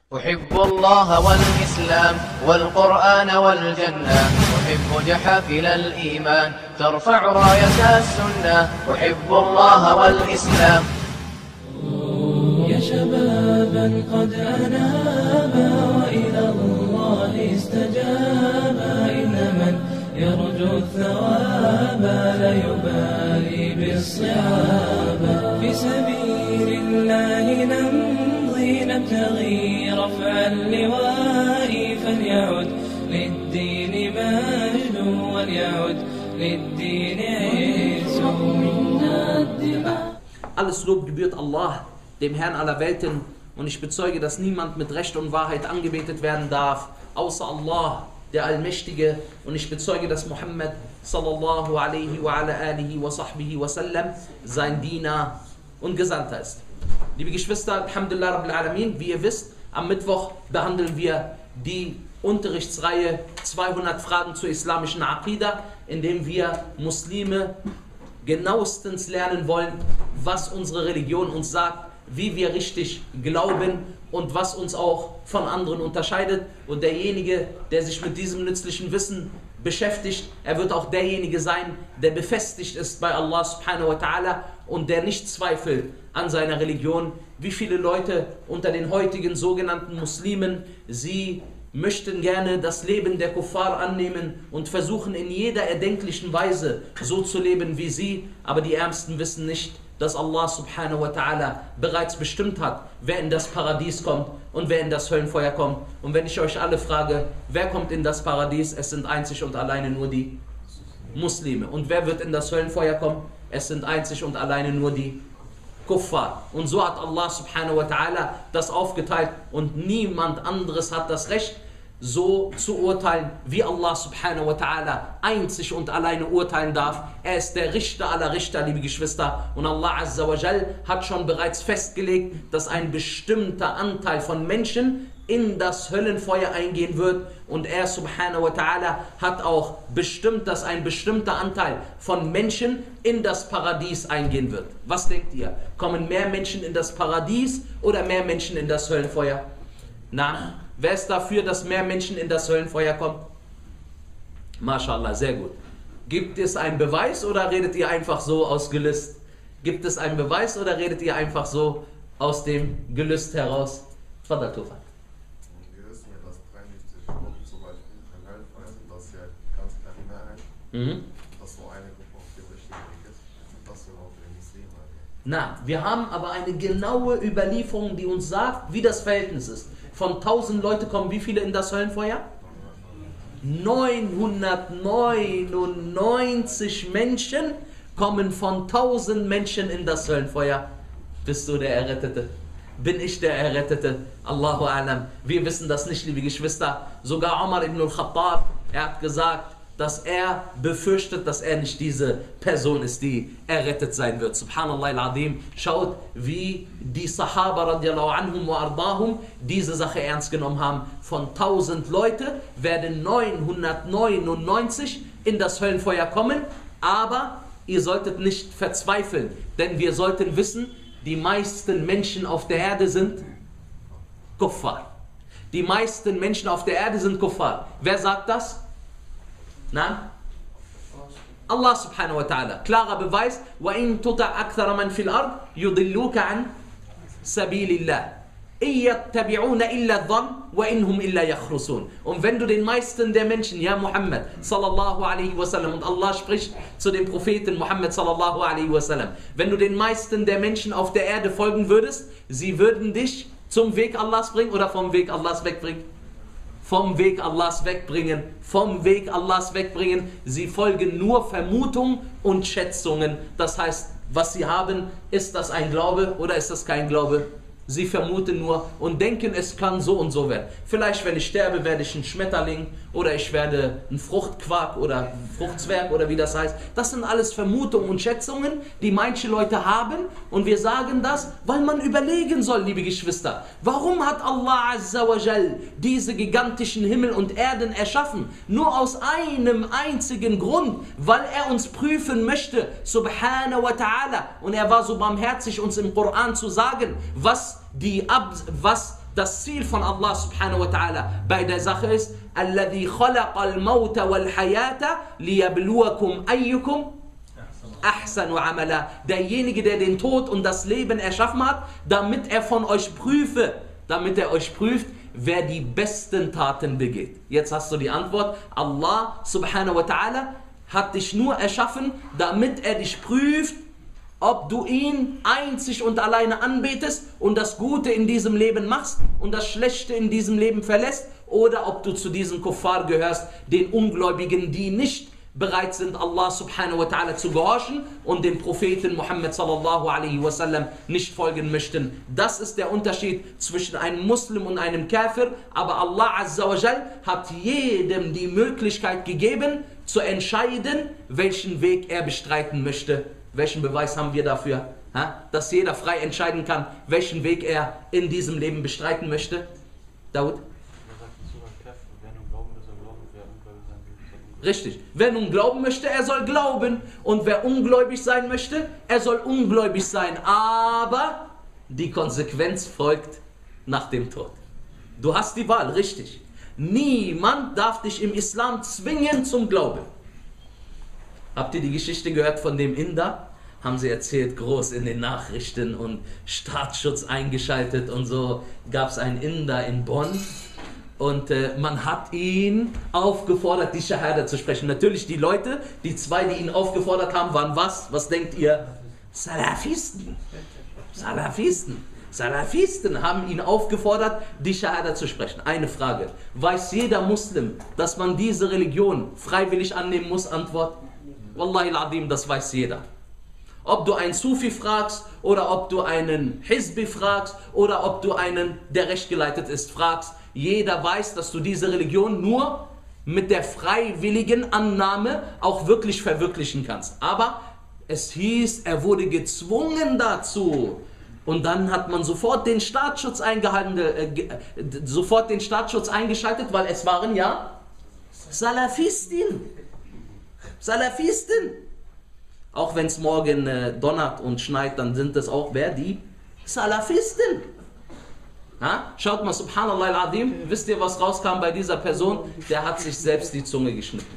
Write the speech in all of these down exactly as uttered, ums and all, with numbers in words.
أحب الله والإسلام والقرآن والجنة، أحب جحافل الإيمان ترفع راية السنة. أحب الله والإسلام. يا شبابا قد أنابا وإلى الله استجابا، إن من يرجو الثواب لا يبالي بالصعاب. في سبيل الله نمضي نبتغي رفع اللواء، فليعد للدين مجد وليعد للدين عز. منا الدماء. Alles Lob gebührt Allah, dem Herrn aller Welten, und ich bezeuge, dass niemand mit Recht und Wahrheit angebetet werden darf, außer Allah, der Allmächtige, und ich bezeuge, dass Muhammad sallallahu alaihi wa ala alihi wa sahbihi wa sallam sein Diener und Gesandter ist. Liebe Geschwister, Alhamdulillah Rabbil Alamin, wie ihr wisst, am Mittwoch behandeln wir die Unterrichtsreihe zweihundert Fragen zur islamischen Aqida, in dem wir Muslime genauestens lernen wollen, was unsere Religion uns sagt, wie wir richtig glauben und was uns auch von anderen unterscheidet. Und derjenige, der sich mit diesem nützlichen Wissen beschäftigt, er wird auch derjenige sein, der befestigt ist bei Allah subhanahu wa ta'ala und der nicht zweifelt an seiner Religion. Wie viele Leute unter den heutigen sogenannten Muslimen, sie möchten gerne das Leben der Kuffar annehmen und versuchen in jeder erdenklichen Weise so zu leben wie sie, aber die Ärmsten wissen nicht, dass Allah subhanahu wa ta'ala bereits bestimmt hat, wer in das Paradies kommt und wer in das Höllenfeuer kommt. Und wenn ich euch alle frage, wer kommt in das Paradies, es sind einzig und alleine nur die Muslime. Und wer wird in das Höllenfeuer kommen? Es sind einzig und alleine nur die Kuffar. Und so hat Allah subhanahu wa ta'ala das aufgeteilt und niemand anderes hat das Recht, so zu urteilen, wie Allah subhanahu wa ta'ala einzig und alleine urteilen darf. Er ist der Richter aller Richter, liebe Geschwister. Und Allah azza wa jal hat schon bereits festgelegt, dass ein bestimmter Anteil von Menschen in das Höllenfeuer eingehen wird. Und er subhanahu wa ta'ala hat auch bestimmt, dass ein bestimmter Anteil von Menschen in das Paradies eingehen wird. Was denkt ihr? Kommen mehr Menschen in das Paradies oder mehr Menschen in das Höllenfeuer? Na, wer ist dafür, dass mehr Menschen in das Höllenfeuer kommen? MashaAllah, sehr gut. Gibt es einen Beweis oder redet ihr einfach so aus Gelüst? Gibt es einen Beweis oder redet ihr einfach so aus dem Gelüst heraus? Fadal Tufan. Wir wissen ja, dass dreiundneunzig Gruppen zum Beispiel ein Höllenfeuer sind, das ist ja ganz klar die Mehrheit. Mhm. Dass so eine Gruppe auf dem richtigen Weg ist. Und das genau für den Muslimen. Na, wir haben aber eine genaue Überlieferung, die uns sagt, wie das Verhältnis ist. Von tausend Leute kommen wie viele in das Höllenfeuer? neunhundertneunundneunzig Menschen kommen von tausend Menschen in das Höllenfeuer. Bist du der Errettete? Bin ich der Errettete? Allahu A'lam. Wir wissen das nicht, liebe Geschwister. Sogar Umar ibn al-Khattab, er hat gesagt, dass er befürchtet, dass er nicht diese Person ist, die errettet sein wird. Subhanallah al-Azim. Schaut, wie die Sahaba radiallahu anhum wa ardahum diese Sache ernst genommen haben. Von tausend Leute werden neunhundertneunundneunzig in das Höllenfeuer kommen, aber ihr solltet nicht verzweifeln, denn wir sollten wissen, die meisten Menschen auf der Erde sind Kuffar. Die meisten Menschen auf der Erde sind Kuffar. Wer sagt das? Na? Allah subhanahu wa ta'ala. Klarer Beweis. وَإِن تُطَعْ أَكْثَرَ مَنْ فِي الْأَرْضِ يُضِلُّوكَ عَنْ سَبِيلِ اللَّهِ إِن يَتَّبِعُونَ إِلَّا الظَّنَّ وَإِنْهُمْ إِلَّا يَخْرُصُونَ. Und wenn du den meisten der Menschen, ja Muhammad sallallahu alaihi wasallam, und Allah spricht zu dem Propheten Muhammad sallallahu alaihi wasallam, wenn du den meisten der Menschen auf der Erde folgen würdest, sie würden dich zum Weg Allahs bringen oder vom Weg Allahs wegbringen? Vom Weg Allahs wegbringen, vom Weg Allahs wegbringen. Sie folgen nur Vermutungen und Schätzungen. Das heißt, was sie haben, ist das ein Glaube oder ist das kein Glaube? Sie vermuten nur und denken, es kann so und so werden. Vielleicht, wenn ich sterbe, werde ich ein Schmetterling oder ich werde ein Fruchtquark oder Fruchtzwerg oder wie das heißt. Das sind alles Vermutungen und Schätzungen, die manche Leute haben, und wir sagen das, weil man überlegen soll, liebe Geschwister. Warum hat Allah azza wa jal diese gigantischen Himmel und Erden erschaffen? Nur aus einem einzigen Grund, weil er uns prüfen möchte, subhanahu wa ta'ala. Und er war so barmherzig, uns im Koran zu sagen, was die Ab was das Ziel von Allah subhanahu wa ta'ala bei der Sache ist, الَّذِي خَلَقَ الْمَوْتَ وَالْحَيَاةَ لِيَبْلُوَكُمْ أَيُّكُمْ أَحْسَنُ عَمَلًا. Derjenige, der den Tod und das Leben erschaffen hat, damit er von euch prüfe, damit er euch prüft, wer die besten Taten begeht. Jetzt hast du die Antwort. Allah subhanahu wa ta'ala hat dich nur erschaffen, damit er dich prüft, ob du ihn einzig und alleine anbetest und das Gute in diesem Leben machst und das Schlechte in diesem Leben verlässt, oder ob du zu diesen Kuffar gehörst, den Ungläubigen, die nicht bereit sind, Allah subhanahu wa ta'ala zu gehorchen und dem Propheten Muhammad sallallahu alaihi wasallam nicht folgen möchten. Das ist der Unterschied zwischen einem Muslim und einem Kafir, aber Allah azza wa jal hat jedem die Möglichkeit gegeben, zu entscheiden, welchen Weg er bestreiten möchte. Welchen Beweis haben wir dafür? Ha? Dass jeder frei entscheiden kann, welchen Weg er in diesem Leben bestreiten möchte? Daud? Richtig. Wer nun glauben möchte, er soll glauben. Und wer ungläubig sein möchte, er soll ungläubig sein. Aber die Konsequenz folgt nach dem Tod. Du hast die Wahl, richtig. Niemand darf dich im Islam zwingen zum Glauben. Habt ihr die Geschichte gehört von dem Inder? Haben sie erzählt, groß in den Nachrichten und Staatsschutz eingeschaltet und so. Gab es einen Inder in Bonn und äh, man hat ihn aufgefordert, die Shahada zu sprechen. Natürlich die Leute, die zwei, die ihn aufgefordert haben, waren was? Was denkt ihr? Salafisten. Salafisten. Salafisten haben ihn aufgefordert, die Shahada zu sprechen. Eine Frage. Weiß jeder Muslim, dass man diese Religion freiwillig annehmen muss? Antwort. Wallahi al-Adim, das weiß jeder. Ob du einen Sufi fragst oder ob du einen Hizbi fragst oder ob du einen, der rechtgeleitet ist, fragst, jeder weiß, dass du diese Religion nur mit der freiwilligen Annahme auch wirklich verwirklichen kannst. Aber es hieß, er wurde gezwungen dazu. Und dann hat man sofort den Staatsschutz eingehalten, äh, sofort den Staatsschutz eingeschaltet, weil es waren ja Salafisten. Salafisten. Auch wenn es morgen äh, donnert und schneit, dann sind es auch wer? Die Salafisten. Ha? Schaut mal, subhanallah al-Azim, wisst ihr, was rauskam bei dieser Person? Der hat sich selbst die Zunge geschnitten.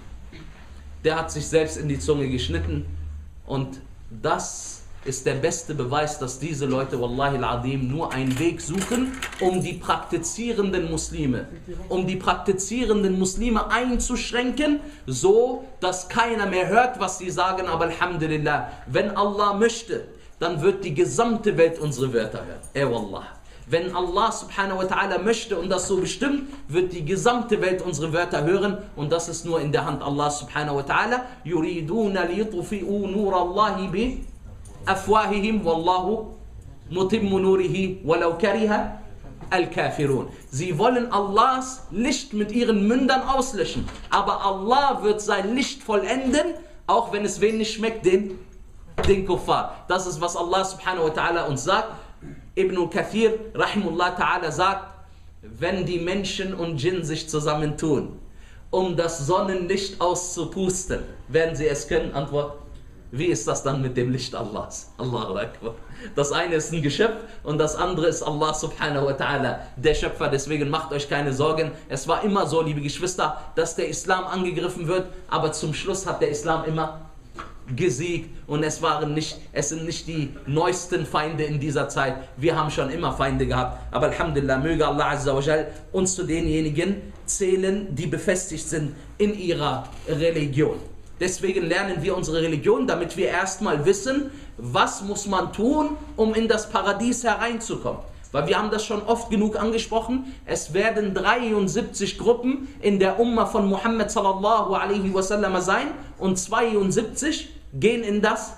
Der hat sich selbst in die Zunge geschnitten. Und das ist der beste Beweis, dass diese Leute, wallahi al-Azim, nur einen Weg suchen, um die praktizierenden Muslime, um die praktizierenden Muslime einzuschränken, so dass keiner mehr hört, was sie sagen. Aber alhamdulillah, wenn Allah möchte, dann wird die gesamte Welt unsere Wörter hören. Ey wallah. Wenn Allah subhanahu wa ta'ala möchte und das so bestimmt, wird die gesamte Welt unsere Wörter hören, und das ist nur in der Hand Allah subhanahu wa ta'ala. Yuriduna liyutfi'u nur Allahi bi afwahihim wallahu mutimmu nurihi walau kariha al-kafirun. Sie wollen Allahs Licht mit ihren Mündern auslöschen, aber Allah wird sein Licht vollenden, auch wenn es wen nicht schmeckt, den, den Kuffar. Das ist, was Allah subhanahu wa ta'ala uns sagt. Ibn Kathir rahimullah ta'ala sagt, wenn die Menschen und Djinn sich zusammentun, um das Sonnenlicht auszupusten, werden sie es können? Antwort: Wie ist das dann mit dem Licht Allahs? Allahu Akbar. Das eine ist ein Geschöpf und das andere ist Allah subhanahu wa ta'ala, der Schöpfer. Deswegen macht euch keine Sorgen. Es war immer so, liebe Geschwister, dass der Islam angegriffen wird, aber zum Schluss hat der Islam immer gesiegt, und es waren nicht, es sind nicht die neuesten Feinde in dieser Zeit. Wir haben schon immer Feinde gehabt, aber alhamdulillah, möge Allah azza wa jal uns zu denjenigen zählen, die befestigt sind in ihrer Religion. Deswegen lernen wir unsere Religion, damit wir erstmal wissen, was muss man tun, um in das Paradies hereinzukommen. Weil wir haben das schon oft genug angesprochen, es werden dreiundsiebzig Gruppen in der Umma von Muhammad sallallahu alaihi wasallam sein, und zweiundsiebzig gehen in das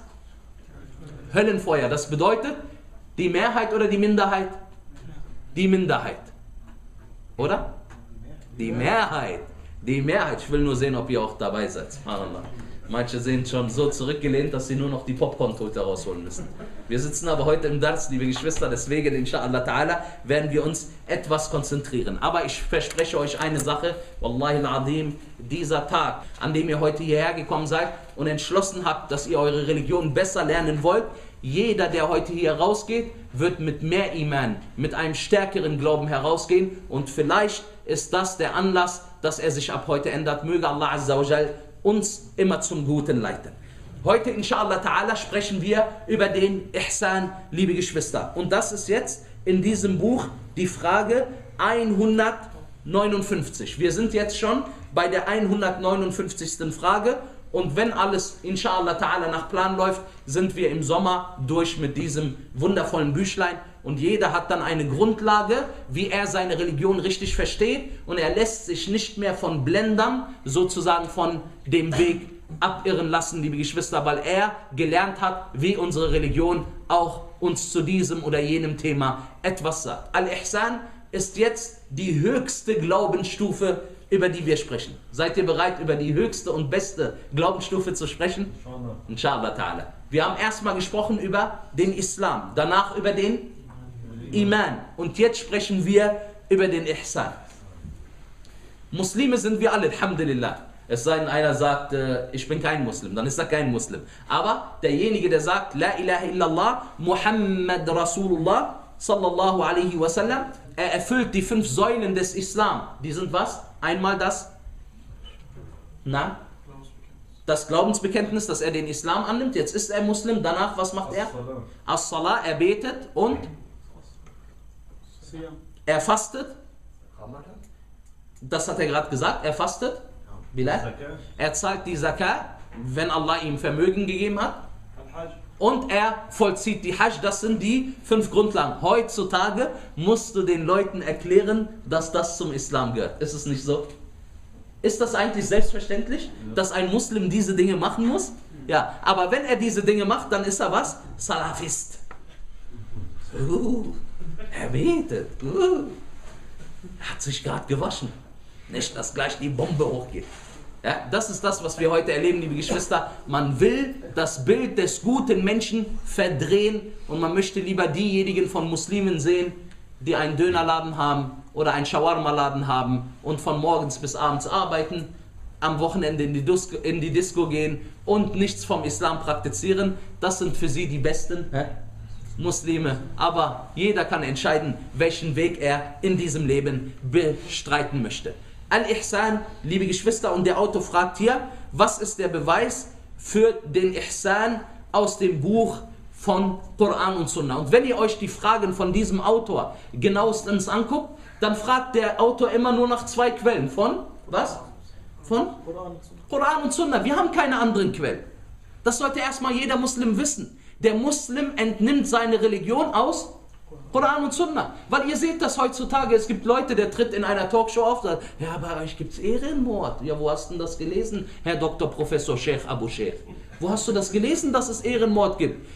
Höllenfeuer. Das bedeutet, die Mehrheit oder die Minderheit? Die Minderheit. Oder? Die Mehrheit. Die Mehrheit. Ich will nur sehen, ob ihr auch dabei seid. Subhanallah. Manche sind schon so zurückgelehnt, dass sie nur noch die Popcorn-Tote rausholen müssen. Wir sitzen aber heute im Dars, liebe Geschwister, deswegen, inshallah ta'ala, werden wir uns etwas konzentrieren. Aber ich verspreche euch eine Sache, wallahi al-Azim, dieser Tag, an dem ihr heute hierher gekommen seid und entschlossen habt, dass ihr eure Religion besser lernen wollt, jeder, der heute hier rausgeht, wird mit mehr Iman, mit einem stärkeren Glauben herausgehen und vielleicht ist das der Anlass, dass er sich ab heute ändert. Möge Allah Azza wa Jal uns immer zum Guten leiten. Heute, inshallah ta'ala, sprechen wir über den Ihsan, liebe Geschwister. Und das ist jetzt in diesem Buch die Frage hundertneunundfünfzig. Wir sind jetzt schon bei der hundertneunundfünfzigsten Frage. Und wenn alles, inshallah ta'ala, nach Plan läuft, sind wir im Sommer durch mit diesem wundervollen Büchlein. Und jeder hat dann eine Grundlage, wie er seine Religion richtig versteht. Und er lässt sich nicht mehr von Blendern, sozusagen von dem Weg abirren lassen, liebe Geschwister, weil er gelernt hat, wie unsere Religion auch uns zu diesem oder jenem Thema etwas sagt. Al-Ihsan ist jetzt die höchste Glaubensstufe, über die wir sprechen. Seid ihr bereit, über die höchste und beste Glaubensstufe zu sprechen? Inshallah ta'ala. Wir haben erstmal gesprochen über den Islam, danach über den Iman und jetzt sprechen wir über den Ihsan. Muslime sind wir alle, alhamdulillah. Es sei denn, einer sagt, äh, ich bin kein Muslim, dann ist er kein Muslim. Aber derjenige, der sagt, La ilaha illallah, Muhammad Rasulullah, sallallahu alaihi wasallam, er erfüllt die fünf Säulen des Islam. Die sind was? Einmal das, na, das Glaubensbekenntnis, dass er den Islam annimmt. Jetzt ist er Muslim. Danach, was macht er? As-Salah, er betet und er fastet. Das hat er gerade gesagt. Er fastet. Er zahlt die Zakat, wenn Allah ihm Vermögen gegeben hat. Und er vollzieht die Hajj. Das sind die fünf Grundlagen. Heutzutage musst du den Leuten erklären, dass das zum Islam gehört. Ist es nicht so? Ist das eigentlich selbstverständlich, dass ein Muslim diese Dinge machen muss? Ja, aber wenn er diese Dinge macht, dann ist er was? Salafist. Uh, er betet. Uh, er hat sich gerade gewaschen. Nicht, dass gleich die Bombe hochgeht. Ja, das ist das, was wir heute erleben, liebe Geschwister. Man will das Bild des guten Menschen verdrehen und man möchte lieber diejenigen von Muslimen sehen, die einen Dönerladen haben oder einen Shawarma-Laden haben und von morgens bis abends arbeiten, am Wochenende in die, Disco, in die Disco gehen und nichts vom Islam praktizieren. Das sind für sie die besten hä? Muslime. Aber jeder kann entscheiden, welchen Weg er in diesem Leben bestreiten möchte. Al-Ihsan, liebe Geschwister, und der Autor fragt hier, was ist der Beweis für den Ihsan aus dem Buch von Koran und Sunna? Und wenn ihr euch die Fragen von diesem Autor genauestens anguckt, dann fragt der Autor immer nur nach zwei Quellen. Von, was? Von Koran und Sunna. Wir haben keine anderen Quellen. Das sollte erstmal jeder Muslim wissen. Der Muslim entnimmt seine Religion aus Koran und Sunna. Weil ihr seht das heutzutage, es gibt Leute, der tritt in einer Talkshow auf, sagt, ja, bei euch gibt es Ehrenmord. Ja, wo hast du denn das gelesen, Herr Doktor Professor Sheikh Abu Sheikh? Wo hast du das gelesen, dass es Ehrenmord gibt?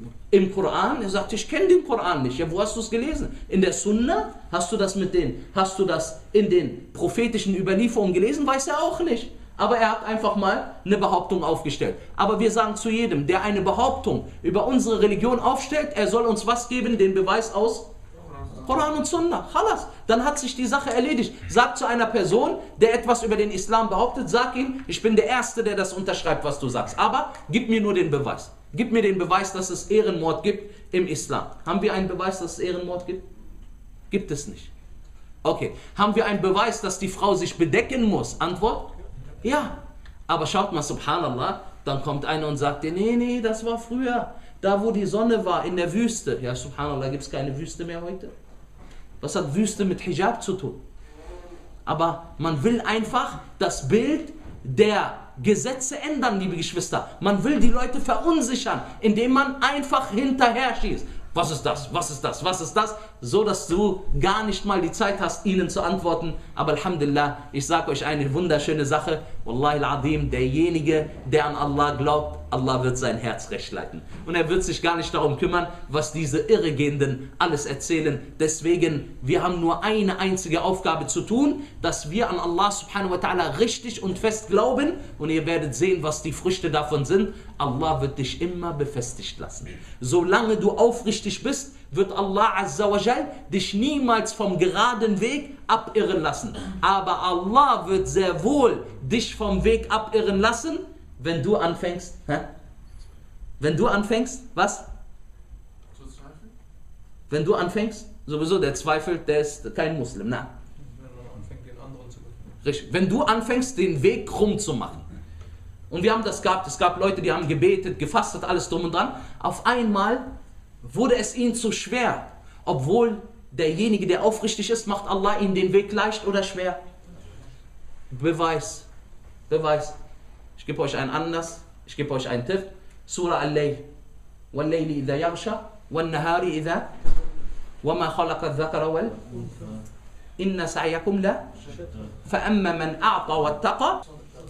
Im Koran? Er sagt, ich kenne den Koran nicht. Ja, wo hast du es gelesen? In der Sunna? Hast du das mit den, hast du das in den prophetischen Überlieferungen gelesen? Weiß er auch nicht. Aber er hat einfach mal eine Behauptung aufgestellt. Aber wir sagen zu jedem, der eine Behauptung über unsere Religion aufstellt, er soll uns was geben? Den Beweis aus Koran und Sunna. Khalas. Dann hat sich die Sache erledigt. Sag zu einer Person, der etwas über den Islam behauptet, sag ihm, ich bin der Erste, der das unterschreibt, was du sagst. Aber gib mir nur den Beweis. Gib mir den Beweis, dass es Ehrenmord gibt im Islam. Haben wir einen Beweis, dass es Ehrenmord gibt? Gibt es nicht. Okay. Haben wir einen Beweis, dass die Frau sich bedecken muss? Antwort? Ja, aber schaut mal, subhanallah, dann kommt einer und sagt dir, nee, nee, das war früher, da wo die Sonne war, in der Wüste. Ja, subhanallah, gibt es keine Wüste mehr heute? Was hat Wüste mit Hijab zu tun? Aber man will einfach das Bild der Gesetze ändern, liebe Geschwister. Man will die Leute verunsichern, indem man einfach hinterher schießt. Was ist das? Was ist das? Was ist das? So, dass du gar nicht mal die Zeit hast, ihnen zu antworten. Aber Alhamdulillah, ich sage euch eine wunderschöne Sache. Wallahi al-Azim, derjenige, der an Allah glaubt, Allah wird sein Herz recht leiten. Und er wird sich gar nicht darum kümmern, was diese Irregehenden alles erzählen. Deswegen, wir haben nur eine einzige Aufgabe zu tun, dass wir an Allah subhanahu wa ta'ala richtig und fest glauben. Und ihr werdet sehen, was die Früchte davon sind. Allah wird dich immer befestigt lassen. Solange du aufrichtig bist, wird Allah Azza wa Jal dich niemals vom geraden Weg abirren lassen. Aber Allah wird sehr wohl dich vom Weg abirren lassen, wenn du anfängst, hä? Wenn du anfängst, was? Wenn du anfängst, sowieso der zweifelt, der ist kein Muslim. Nein. Richtig. Wenn du anfängst, den Weg krumm zu machen. Und wir haben das gehabt, es gab Leute, die haben gebetet, gefastet, alles drum und dran. Auf einmal wurde es ihnen zu schwer. Obwohl derjenige, der aufrichtig ist, macht Allah ihnen den Weg leicht oder schwer. Beweis. Beweis. Ich gebe euch einen Anlass, ich gebe euch einen Tipp. Surah Al-Layl. وَاللَّيْلِ إِذَا يَغْشَى وَالنَّهَارِ إِذَا وَمَا خَلَقَ الذَّكَرَ وَالْ إِنَّ سَعْيَكُمْ لَا فَأَمَّا مَنْ أَعْطَى وَاتَّقَى.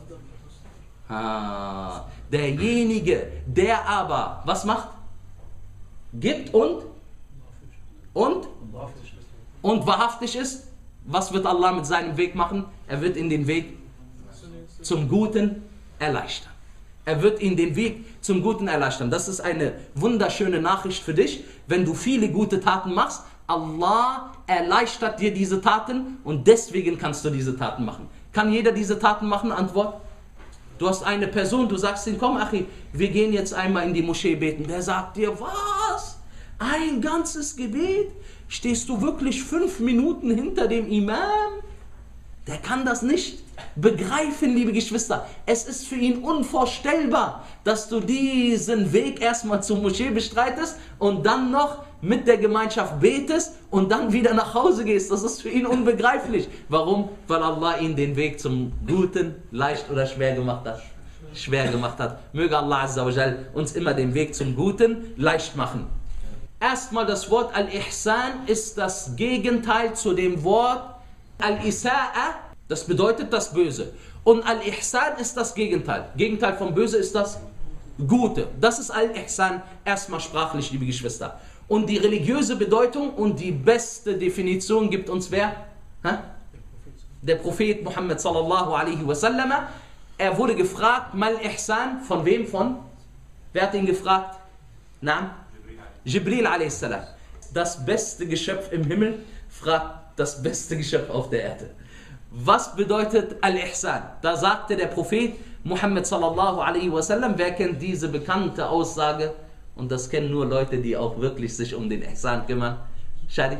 Ah, derjenige, der aber, was macht? Gibt und? Und? Und wahrhaftig ist. Was wird Allah mit seinem Weg machen? Er wird ihn den Weg zum Guten erleichtern. Er wird ihn den Weg zum Guten erleichtern. Das ist eine wunderschöne Nachricht für dich. Wenn du viele gute Taten machst, Allah erleichtert dir diese Taten und deswegen kannst du diese Taten machen. Kann jeder diese Taten machen? Antwort: Du hast eine Person, du sagst ihm, komm Achi, wir gehen jetzt einmal in die Moschee beten. Der sagt dir, was? Ein ganzes Gebet? Stehst du wirklich fünf Minuten hinter dem Imam? Der kann das nicht begreifen, liebe Geschwister. Es ist für ihn unvorstellbar, dass du diesen Weg erstmal zur Moschee bestreitest und dann noch mit der Gemeinschaft betest und dann wieder nach Hause gehst. Das ist für ihn unbegreiflich. Warum? Weil Allah ihn den Weg zum Guten leicht oder schwer gemacht hat. Schwer gemacht hat. Möge Allah Azza wa Jal uns immer den Weg zum Guten leicht machen. Erstmal das Wort Al-Ihsan ist das Gegenteil zu dem Wort Al-Isa'a, das bedeutet das Böse. Und Al-Ihsan ist das Gegenteil. Gegenteil vom Böse ist das Gute. Das ist Al-Ihsan erstmal sprachlich, liebe Geschwister. Und die religiöse Bedeutung und die beste Definition gibt uns wer? Ha? Der Prophet Muhammad sallallahu alaihi wasallam. Er wurde gefragt, Mal Ihsan, von wem? Von? Wer hat ihn gefragt? Naam? Jibril a.s. Das beste Geschöpf im Himmel fragt das beste Geschöpf auf der Erde. Was bedeutet Al-Ihsan? Da sagte der Prophet Muhammad sallallahu alaihi wasallam, wer kennt diese bekannte Aussage? Und das kennen nur Leute, die auch wirklich sich um den Ihsan kümmern. Shadi?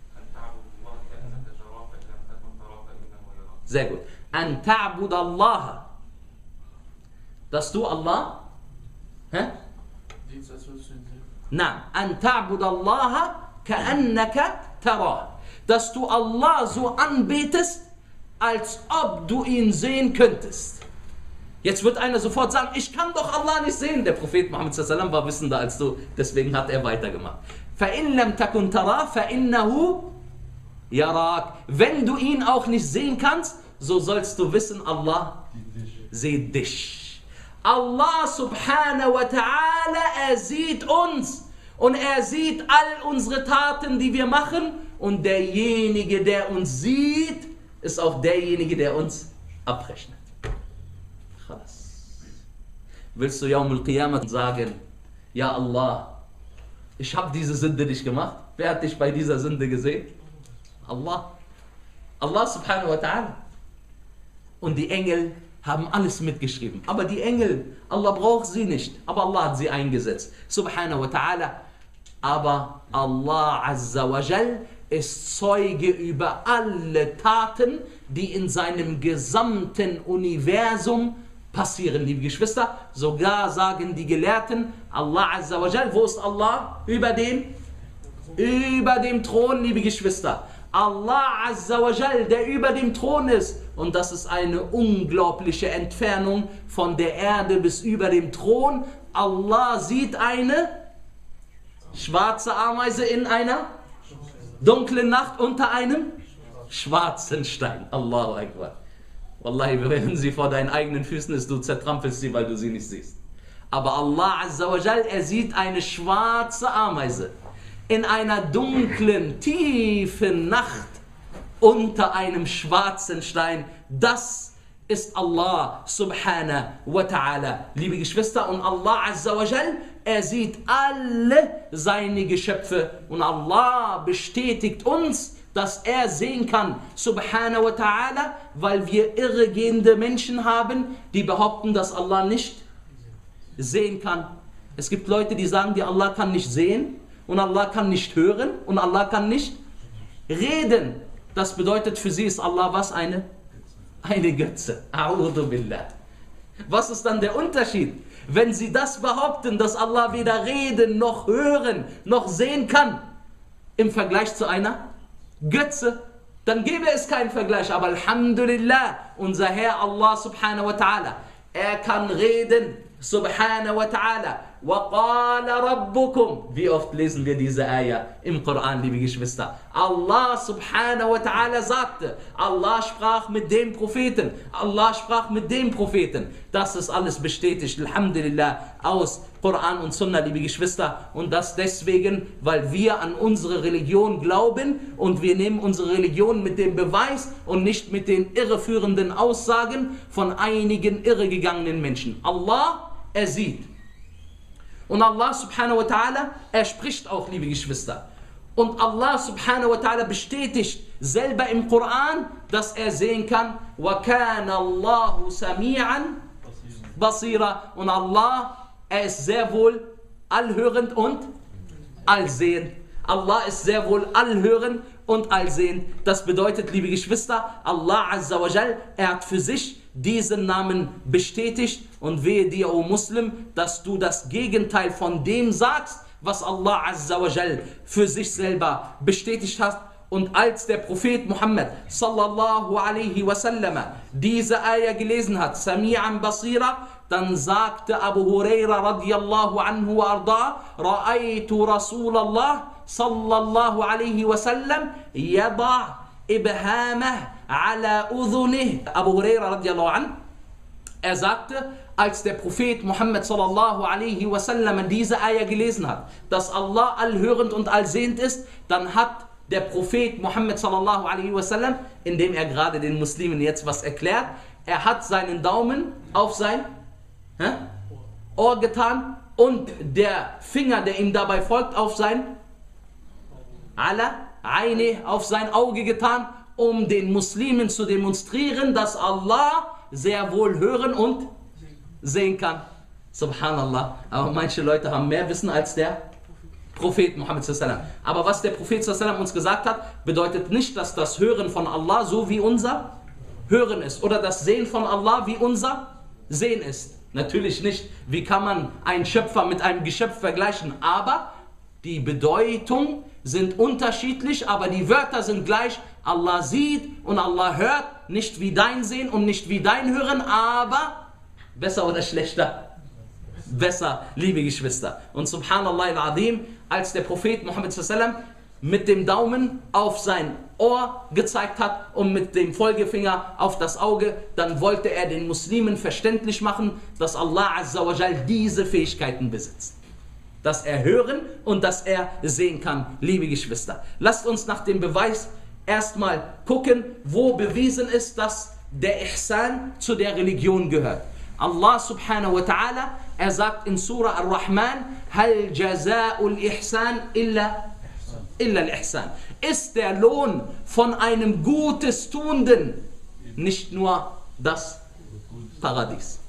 Sehr gut. An ta'bud Allah. Dass du Allah? Hä? Nein. An ta'bud Allah ka'annaka tarah. Dass du Allah so anbetest, als ob du ihn sehen könntest. Jetzt wird einer sofort sagen, ich kann doch Allah nicht sehen. Der Prophet Muhammad sallallahu alaihi wasallam war wissender als du, deswegen hat er weitergemacht. فَإِن لَمْ تَكُنْ تَرَى فَإِنَّهُ يَرَاكَ. Wenn du ihn auch nicht sehen kannst, so sollst du wissen, Allah sieht dich. Allah subhanahu wa ta'ala, er sieht uns und er sieht all unsere Taten, die wir machen, und derjenige, der uns sieht, ist auch derjenige, der uns abrechnet. Willst du Yawm al-Qiyamah sagen, ja Allah, ich habe diese Sünde nicht gemacht? Wer hat dich bei dieser Sünde gesehen? Allah. Allah subhanahu wa ta'ala. Und die Engel haben alles mitgeschrieben. Aber die Engel, Allah braucht sie nicht. Aber Allah hat sie eingesetzt. Subhanahu wa ta'ala. Aber Allah Azza wa Jal ist Zeuge über alle Taten, die in seinem gesamten Universum passieren, liebe Geschwister. Sogar sagen die Gelehrten, Allah Azza wa Jal, wo ist Allah? Über dem? Über dem Thron, liebe Geschwister. Allah Azza wa Jal, der über dem Thron ist. Und das ist eine unglaubliche Entfernung von der Erde bis über dem Thron. Allah sieht eine schwarze Ameise in einer dunklen Nacht unter einem schwarzen Stein. Allahu Akbar. Wallahi, wenn sie vor deinen eigenen Füßen ist, du zertrampelst sie, weil du sie nicht siehst. Aber Allah Azza wa Jal, er sieht eine schwarze Ameise in einer dunklen, tiefen Nacht unter einem schwarzen Stein. Das ist Allah subhanahu wa ta'ala. Liebe Geschwister, und Allah Azza wa Jal, er sieht alle seine Geschöpfe. Und Allah bestätigt uns, dass er sehen kann, subhanahu wa ta'ala, weil wir irregehende Menschen haben, die behaupten, dass Allah nicht sehen kann. Es gibt Leute, die sagen, die Allah kann nicht sehen, und Allah kann nicht hören und Allah kann nicht reden. Das bedeutet, für sie ist Allah was? Eine, eine Götze. A'udhu billah. Was ist dann der Unterschied? Wenn sie das behaupten, dass Allah weder reden, noch hören, noch sehen kann, im Vergleich zu einer Götze, dann gäbe es keinen Vergleich. Aber Alhamdulillah, unser Herr Allah subhanahu wa ta'ala, er kann reden, subhanahu wa ta'ala. وَقَالَ رَبُّكُمْ. Wie oft lesen wir diese Ayah im Koran, liebe Geschwister? Allah subhanahu wa ta'ala sagte, Allah sprach mit dem Propheten, Allah sprach mit dem Propheten. Das ist alles bestätigt, alhamdulillah, aus Koran und Sunna, liebe Geschwister. Und das deswegen, weil wir an unsere Religion glauben und wir nehmen unsere Religion mit dem Beweis und nicht mit den irreführenden Aussagen von einigen irregegangenen Menschen. Allah, er sieht. Und Allah subhanahu wa ta'ala, er spricht auch, liebe Geschwister. Und Allah subhanahu wa ta'ala bestätigt selber im Koran, dass er sehen kann. وَكَانَ اللَّهُ سَمِيعًا بَصِيرًا. Und Allah, er ist sehr wohl allhörend und allsehend. Allah ist sehr wohl allhörend und allsehend. Das bedeutet, liebe Geschwister, Allah Azza wa Jal, er hat für sich diesen Namen bestätigt. Und wehe dir, o Muslim, dass du das Gegenteil von dem sagst, was Allah Azza wa Jal für sich selber bestätigt hat. Und als der Prophet Muhammad sallallahu alaihi wasallam diese Ayah gelesen hat, Sami'an Basira, dann sagte Abu Huraira radiyallahu anhu wa arda, Ra'aytu Rasulallah sallallahu alaihi wasallam yada' ibhamah ala udhunih. Abu Huraira radiyallahu anhu, er sagte, als der Prophet Muhammad sallallahu alaihi wasallam diese Ayah gelesen hat, dass Allah allhörend und allsehend ist, dann hat der Prophet Muhammad sallallahu alaihi wasallam, indem er gerade den Muslimen jetzt was erklärt, er hat seinen Daumen auf sein hä, Ohr getan und der Finger, der ihm dabei folgt, auf sein ala Aine, auf sein Auge getan, um den Muslimen zu demonstrieren, dass Allah sehr wohl hören und sehen kann. Subhanallah. Aber manche Leute haben mehr Wissen als der Prophet Muhammad sallallahu alaihi wasallam. Aber was der Prophet sallallahu alaihi wasallam uns gesagt hat, bedeutet nicht, dass das Hören von Allah so wie unser Hören ist. Oder das Sehen von Allah wie unser Sehen ist. Natürlich nicht. Wie kann man einen Schöpfer mit einem Geschöpf vergleichen? Aber die Bedeutung sind unterschiedlich, aber die Wörter sind gleich. Allah sieht und Allah hört, nicht wie dein Sehen und nicht wie dein Hören, aber besser oder schlechter? Besser, liebe Geschwister. Und subhanallah al-Azim, als der Prophet Muhammad sallallahu alaihi wasallam mit dem Daumen auf sein Ohr gezeigt hat und mit dem Folgefinger auf das Auge, dann wollte er den Muslimen verständlich machen, dass Allah Azza wa Jal diese Fähigkeiten besitzt. Dass er hören und dass er sehen kann, liebe Geschwister. Lasst uns nach dem Beweis erstmal gucken, wo bewiesen ist, dass der Ihsan zu der Religion gehört. Allah subhanahu wa ta'ala, er sagt in Surah Ar-Rahman, Hal jaza'ul ihsan illa, illa al-ihsan. Ist der Lohn von einem Gutes Tuenden nicht nur das Paradies?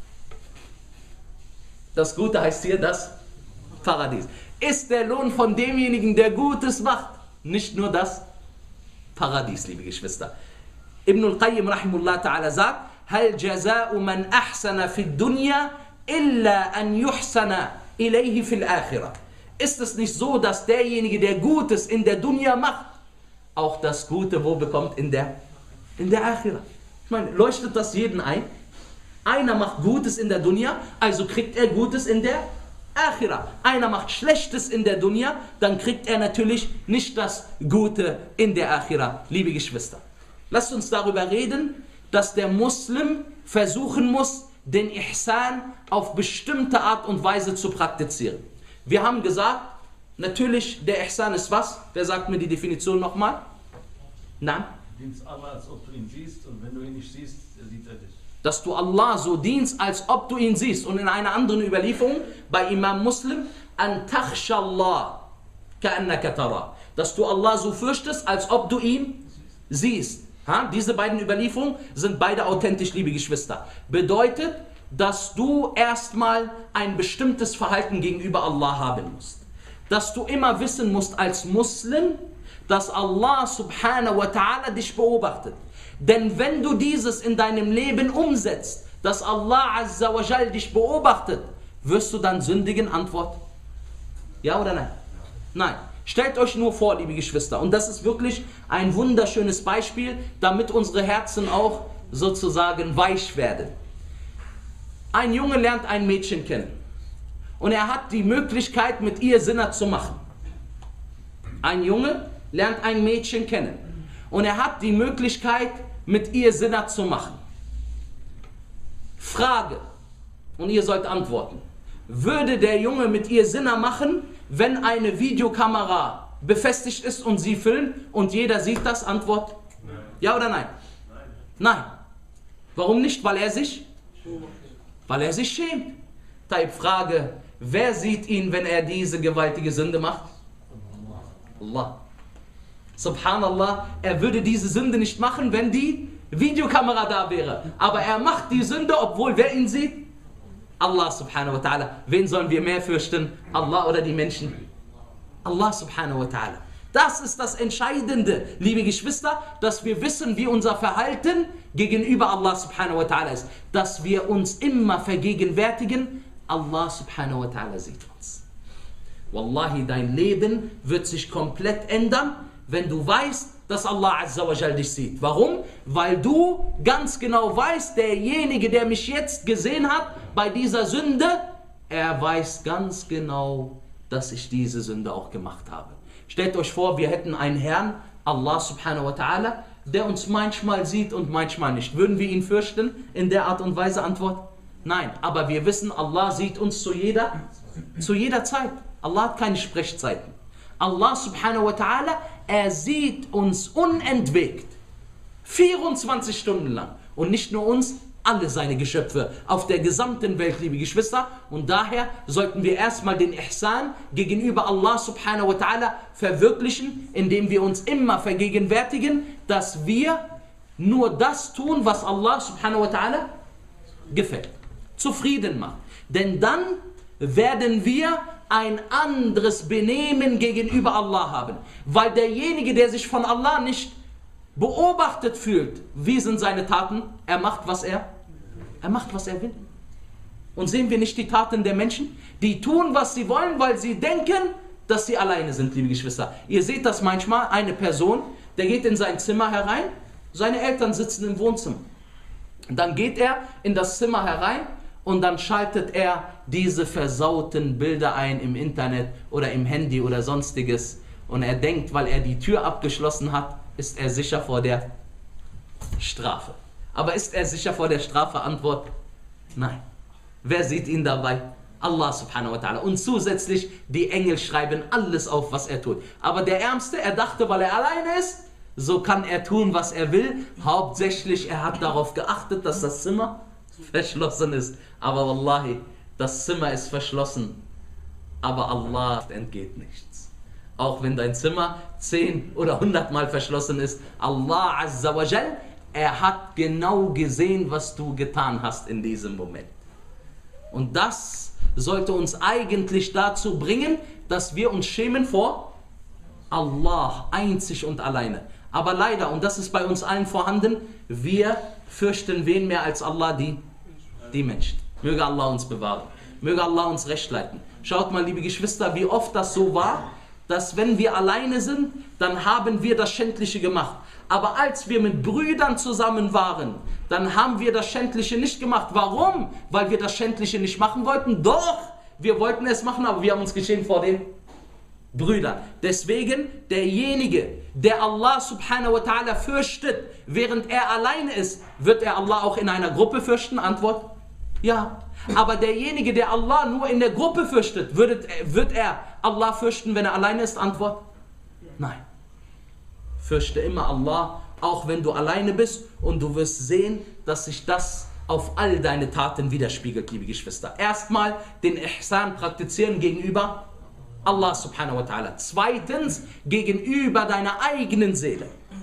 Das Gute heißt hier das Paradies. Ist der Lohn von demjenigen, der Gutes macht, nicht nur das Paradies, liebe Geschwister? Ibn al-Qayyim rahimullah ta'ala sagt, Hal jaza'u man ahsana fi dunya illa an yuhsana ilayhi fil akhirah. Ist es nicht so, dass derjenige, der Gutes in der Dunya macht, auch das Gute wo bekommt in der, in der Akhirah? Ich meine, leuchtet das jeden ein? Einer macht Gutes in der Dunya, also kriegt er Gutes in der Akhirah. Einer macht Schlechtes in der Dunya, dann kriegt er natürlich nicht das Gute in der Akhirah, liebe Geschwister. Lasst uns darüber reden, dass der Muslim versuchen muss, den Ihsan auf bestimmte Art und Weise zu praktizieren. Wir haben gesagt, natürlich, der Ihsan ist was? Wer sagt mir die Definition nochmal? Nein? Dienst Allah, als ob du ihn siehst, und wenn du ihn nicht siehst, sieht er dich. Dass du Allah so dienst, als ob du ihn siehst. Und in einer anderen Überlieferung, bei Imam Muslim, an takhshallah ka'annaka tara. Dass du Allah so fürchtest, als ob du ihn siehst. Ha? Diese beiden Überlieferungen sind beide authentisch, liebe Geschwister. Bedeutet, dass du erstmal ein bestimmtes Verhalten gegenüber Allah haben musst. dass du immer wissen musst als Muslim, dass Allah subhanahu wa ta'ala dich beobachtet. Denn wenn du dieses in deinem Leben umsetzt, dass Allah azza wa jal dich beobachtet, wirst du dann sündigen? Antwort: ja oder nein? Nein. Stellt euch nur vor, liebe Geschwister, und das ist wirklich ein wunderschönes Beispiel, damit unsere Herzen auch sozusagen weich werden. Ein Junge lernt ein Mädchen kennen und er hat die Möglichkeit, mit ihr Zina zu machen. Ein Junge lernt ein Mädchen kennen und er hat die Möglichkeit, mit ihr Zina zu machen. Frage, und ihr sollt antworten: Würde der Junge mit ihr Zina machen, wenn eine Videokamera befestigt ist und sie filmt und jeder sieht das? Antwort: nein. Ja oder nein? Nein. Nein. Warum nicht? Weil er sich? Weil er sich schämt. Taib, Frage, wer sieht ihn, wenn er diese gewaltige Sünde macht? Allah. Subhanallah, er würde diese Sünde nicht machen, wenn die Videokamera da wäre. Aber er macht die Sünde, obwohl wer ihn sieht? Allah subhanahu wa ta'ala. Wen sollen wir mehr fürchten? Allah oder die Menschen? Allah subhanahu wa ta'ala. Das ist das Entscheidende, liebe Geschwister, dass wir wissen, wie unser Verhalten gegenüber Allah subhanahu wa ta'ala ist. Dass wir uns immer vergegenwärtigen, Allah subhanahu wa ta'ala sieht uns. Wallahi, dein Leben wird sich komplett ändern, wenn du weißt, dass Allah azza wa jal dich sieht. Warum? Weil du ganz genau weißt, derjenige, der mich jetzt gesehen hat bei dieser Sünde, er weiß ganz genau, dass ich diese Sünde auch gemacht habe. Stellt euch vor, wir hätten einen Herrn, Allah subhanahu wa ta'ala, der uns manchmal sieht und manchmal nicht. Würden wir ihn fürchten in der Art und Weise? Antwort: nein. Aber wir wissen, Allah sieht uns zu jeder, zu jeder Zeit. Allah hat keine Sprechzeiten. Allah subhanahu wa ta'ala, er sieht uns unentwegt. vierundzwanzig Stunden lang. Und nicht nur uns, alle seine Geschöpfe auf der gesamten Welt, liebe Geschwister. Und daher sollten wir erstmal den Ihsan gegenüber Allah subhanahu wa ta'ala verwirklichen, indem wir uns immer vergegenwärtigen, dass wir nur das tun, was Allah subhanahu wa ta'ala gefällt, zufrieden macht. Denn dann werden wir ein anderes Benehmen gegenüber Allah haben. Weil derjenige, der sich von Allah nicht beobachtet fühlt, wie sind seine Taten? Er macht, was er, er macht, was er will. Und sehen wir nicht die Taten der Menschen? Die tun, was sie wollen, weil sie denken, dass sie alleine sind, liebe Geschwister. Ihr seht das manchmal, eine Person, der geht in sein Zimmer herein, seine Eltern sitzen im Wohnzimmer. Dann geht er in das Zimmer herein und dann schaltet er diese versauten Bilder ein im Internet oder im Handy oder sonstiges. Und er denkt, weil er die Tür abgeschlossen hat, ist er sicher vor der Strafe. Aber ist er sicher vor der Strafe? Antwort: nein. Wer sieht ihn dabei? Allah subhanahu wa ta'ala. Und zusätzlich, die Engel schreiben alles auf, was er tut. Aber der Ärmste, er dachte, weil er alleine ist, so kann er tun, was er will. Hauptsächlich, er hat darauf geachtet, dass das Zimmer verschlossen ist. Aber wallahi, das Zimmer ist verschlossen. Aber Allah entgeht nichts. Auch wenn dein Zimmer zehn oder hundert Mal verschlossen ist, Allah azza wa jal, er hat genau gesehen, was du getan hast in diesem Moment. Und das sollte uns eigentlich dazu bringen, dass wir uns schämen vor Allah, einzig und alleine. Aber leider, und das ist bei uns allen vorhanden, wir fürchten wen mehr als Allah? Die, die Menschen. Möge Allah uns bewahren. Möge Allah uns recht leiten. Schaut mal, liebe Geschwister, wie oft das so war, dass wenn wir alleine sind, dann haben wir das Schändliche gemacht. Aber als wir mit Brüdern zusammen waren, dann haben wir das Schändliche nicht gemacht. Warum? Weil wir das Schändliche nicht machen wollten. Doch, wir wollten es machen, aber wir haben uns geschämt vor den Brüdern. Deswegen, derjenige, der Allah subhanahu wa ta'ala fürchtet, während er alleine ist, wird er Allah auch in einer Gruppe fürchten? Antwort: ja. Aber derjenige, der Allah nur in der Gruppe fürchtet, wird, wird er Allah fürchten, wenn er alleine ist? Antwort: nein. Fürchte immer Allah, auch wenn du alleine bist, und du wirst sehen, dass sich das auf all deine Taten widerspiegelt, liebe Geschwister. Erstmal den Ihsan praktizieren gegenüber Allah subhanahu wa ta'ala. Zweitens, gegenüber deiner eigenen Seele.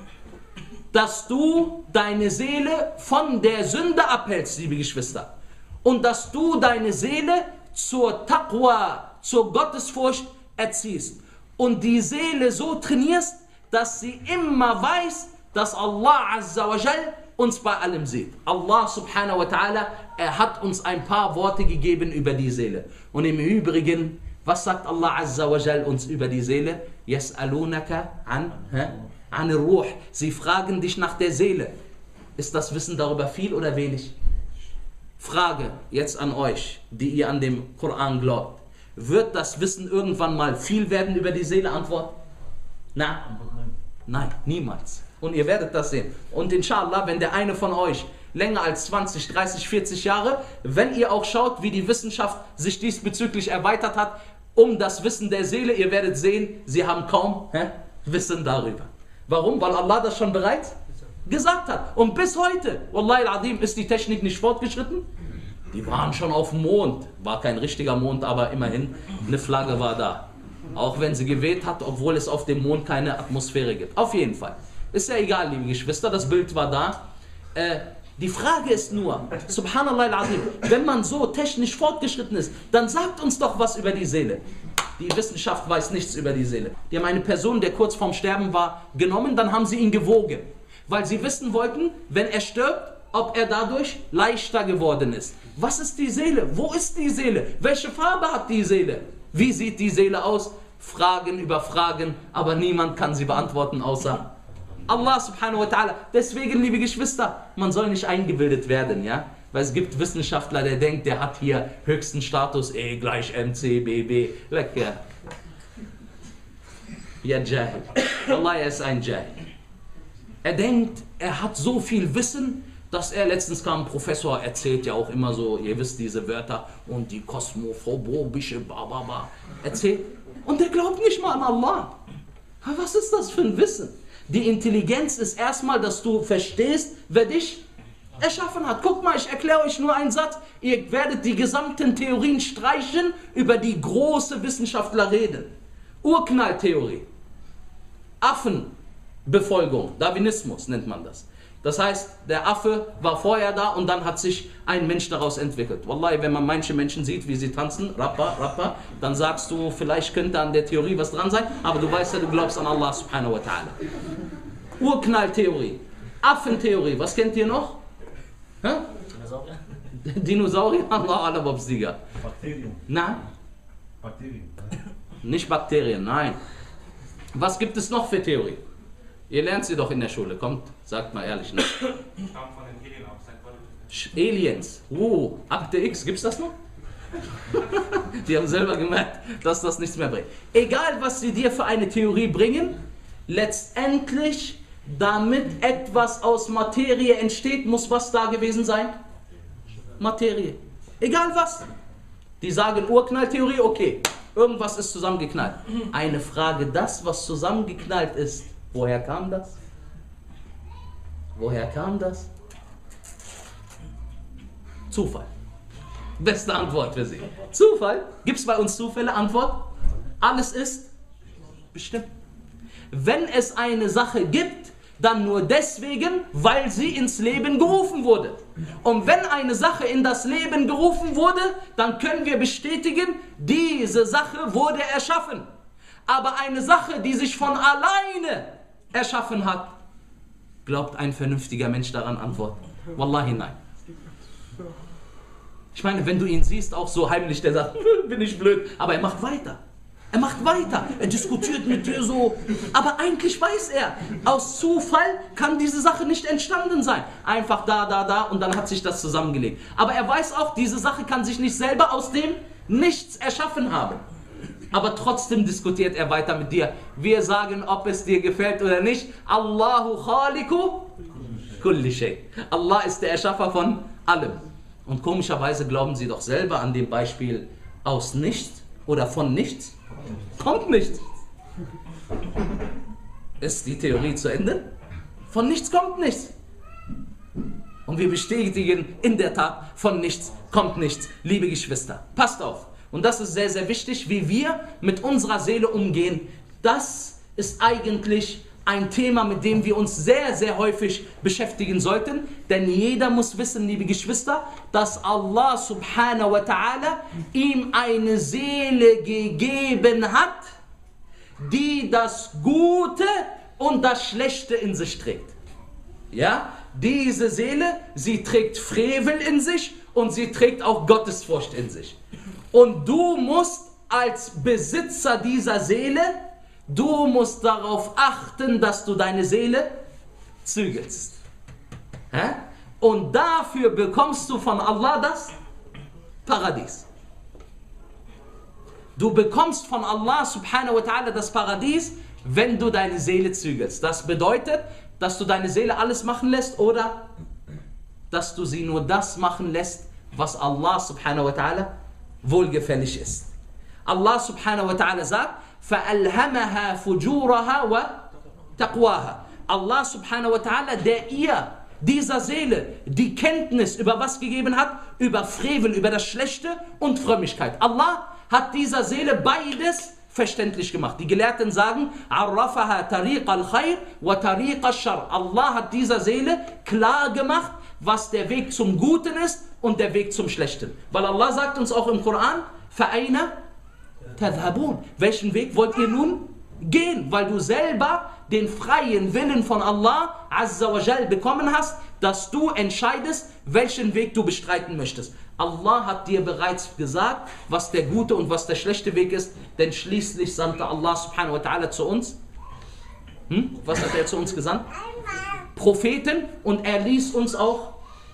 Dass du deine Seele von der Sünde abhältst, liebe Geschwister. Und dass du deine Seele zur Taqwa, zur Gottesfurcht erziehst und die Seele so trainierst, dass sie immer weiß, dass Allah Azza wa Jal uns bei allem sieht. Allah subhanahu wa ta'ala, er hat uns ein paar Worte gegeben über die Seele. Und im Übrigen, was sagt Allah Azza wa Jal uns über die Seele? Yas'alunaka an, an Ruh. Sie fragen dich nach der Seele. Ist das Wissen darüber viel oder wenig? Frage jetzt an euch, die ihr an den Koran glaubt. Wird das Wissen irgendwann mal viel werden über die Seele? Antwort? Na? Nein, niemals. Und ihr werdet das sehen. Und inshallah, wenn der eine von euch länger als zwanzig, dreißig, vierzig Jahre, wenn ihr auch schaut, wie die Wissenschaft sich diesbezüglich erweitert hat, um das Wissen der Seele, ihr werdet sehen, sie haben kaum hä, Wissen darüber. Warum? Weil Allah das schon bereits gesagt hat. Und bis heute, Wallahi al-Azim, ist die Technik nicht fortgeschritten. Die waren schon auf dem Mond. War kein richtiger Mond, aber immerhin, eine Flagge war da. Auch wenn sie geweht hat, obwohl es auf dem Mond keine Atmosphäre gibt. Auf jeden Fall. Ist ja egal, liebe Geschwister, das Bild war da. Äh, die Frage ist nur, Subhanallah al-Azim, wenn man so technisch fortgeschritten ist, dann sagt uns doch was über die Seele. Die Wissenschaft weiß nichts über die Seele. Die haben eine Person, der kurz vorm Sterben war, genommen, dann haben sie ihn gewogen. Weil sie wissen wollten, wenn er stirbt, ob er dadurch leichter geworden ist. Was ist die Seele? Wo ist die Seele? Welche Farbe hat die Seele? Wie sieht die Seele aus? Fragen über Fragen, aber niemand kann sie beantworten, außer Allah subhanahu wa ta'ala. Deswegen, liebe Geschwister, man soll nicht eingebildet werden, ja? Weil es gibt Wissenschaftler, der denkt, der hat hier höchsten Status, E gleich M C, B B, lecker. Ja, Jahil. Allah, er ist ein Jahil. Er denkt, er hat so viel Wissen, dass er, letztens kam ein Professor, erzählt ja auch immer so, ihr wisst diese Wörter, und die kosmophobische Bababa, erzählt. Und der glaubt nicht mal an Allah. Was ist das für ein Wissen? Die Intelligenz ist erstmal, dass du verstehst, wer dich erschaffen hat. Guck mal, ich erkläre euch nur einen Satz. Ihr werdet die gesamten Theorien streichen, über die große Wissenschaftler reden. Urknalltheorie, Affenbefolgung, Darwinismus nennt man das. Das heißt, der Affe war vorher da und dann hat sich ein Mensch daraus entwickelt. Wallahi, wenn man manche Menschen sieht, wie sie tanzen, Rappa, Rappa, dann sagst du, vielleicht könnte an der Theorie was dran sein, aber du weißt ja, du glaubst an Allah subhanahu wa ta'ala. Urknalltheorie, Affentheorie, was kennt ihr noch? Hä? Dinosaurier? Dinosaurier? Allah Allah, Bobsieger. Bakterien. Nein? Bakterien. Nicht Bakterien, nein. Was gibt es noch für Theorie? Ihr lernt sie doch in der Schule, kommt, sagt mal ehrlich. Ne? Stammt von den Alien auf sein Qualität. Aliens, oh, Akte X, gibt's das noch? Die haben selber gemerkt, dass das nichts mehr bringt. Egal, was sie dir für eine Theorie bringen, letztendlich, damit etwas aus Materie entsteht, muss was da gewesen sein? Materie. Egal was. Die sagen Urknalltheorie, okay, irgendwas ist zusammengeknallt. Eine Frage, das, was zusammengeknallt ist, woher kam das? Woher kam das? Zufall. Beste Antwort für Sie. Zufall? Gibt es bei uns Zufälle? Antwort? Alles ist bestimmt. Wenn es eine Sache gibt, dann nur deswegen, weil sie ins Leben gerufen wurde. Und wenn eine Sache in das Leben gerufen wurde, dann können wir bestätigen, diese Sache wurde erschaffen. Aber eine Sache, die sich von alleine erschaffen hat, glaubt ein vernünftiger Mensch daran? Antwort: Wallahi nein. Ich meine, wenn du ihn siehst, auch so heimlich, der sagt, bin ich blöd, aber er macht weiter. Er macht weiter, er diskutiert mit dir so, aber eigentlich weiß er, aus Zufall kann diese Sache nicht entstanden sein. Einfach da, da, da und dann hat sich das zusammengelegt. Aber er weiß auch, diese Sache kann sich nicht selber aus dem Nichts erschaffen haben. Aber trotzdem diskutiert er weiter mit dir. Wir sagen, ob es dir gefällt oder nicht. Allahu khaliqu kulli shay. Allah ist der Erschaffer von allem. Und komischerweise glauben sie doch selber an dem Beispiel aus nichts oder von nichts. Kommt nichts. Ist die Theorie zu Ende? Von nichts kommt nichts. Und wir bestätigen in der Tat, von nichts kommt nichts. Liebe Geschwister, passt auf. Und das ist sehr, sehr wichtig, wie wir mit unserer Seele umgehen. Das ist eigentlich ein Thema, mit dem wir uns sehr, sehr häufig beschäftigen sollten. Denn jeder muss wissen, liebe Geschwister, dass Allah subhanahu wa ta'ala ihm eine Seele gegeben hat, die das Gute und das Schlechte in sich trägt. Ja, diese Seele, sie trägt Frevel in sich und sie trägt auch Gottesfurcht in sich. Und du musst als Besitzer dieser Seele, du musst darauf achten, dass du deine Seele zügelst. Hä? Und dafür bekommst du von Allah das Paradies. Du bekommst von Allah subhanahu wa ta'ala das Paradies, wenn du deine Seele zügelst. Das bedeutet, dass du deine Seele alles machen lässt oder dass du sie nur das machen lässt, was Allah subhanahu wa ta'ala wohlgefällig ist. Allah subhanahu wa ta'ala sagt, فَأَلْهَمَهَا فُجُورَهَا وَتَقْوَاهَا. Allah subhanahu wa ta'ala, der ihr, dieser Seele, die Kenntnis über was gegeben hat? Über Frevel, über das Schlechte und Frömmigkeit. Allah hat dieser Seele beides verständlich gemacht. Die Gelehrten sagen, عَرَّفَهَا طَرِيقَ الْخَيْرِ وَطَرِيقَ الشَّرِّ. Allah hat dieser Seele klar gemacht, was der Weg zum Guten ist und der Weg zum Schlechten. Weil Allah sagt uns auch im Koran, فَأَيْنَ تَذْهَبُونَ. Welchen Weg wollt ihr nun gehen? Weil du selber den freien Willen von Allah Azza wa Jal bekommen hast, dass du entscheidest, welchen Weg du bestreiten möchtest. Allah hat dir bereits gesagt, was der gute und was der schlechte Weg ist, denn schließlich sandte Allah subhanahu wa ta'ala zu uns. Hm? Was hat er zu uns gesandt? Propheten, und er ließ uns auch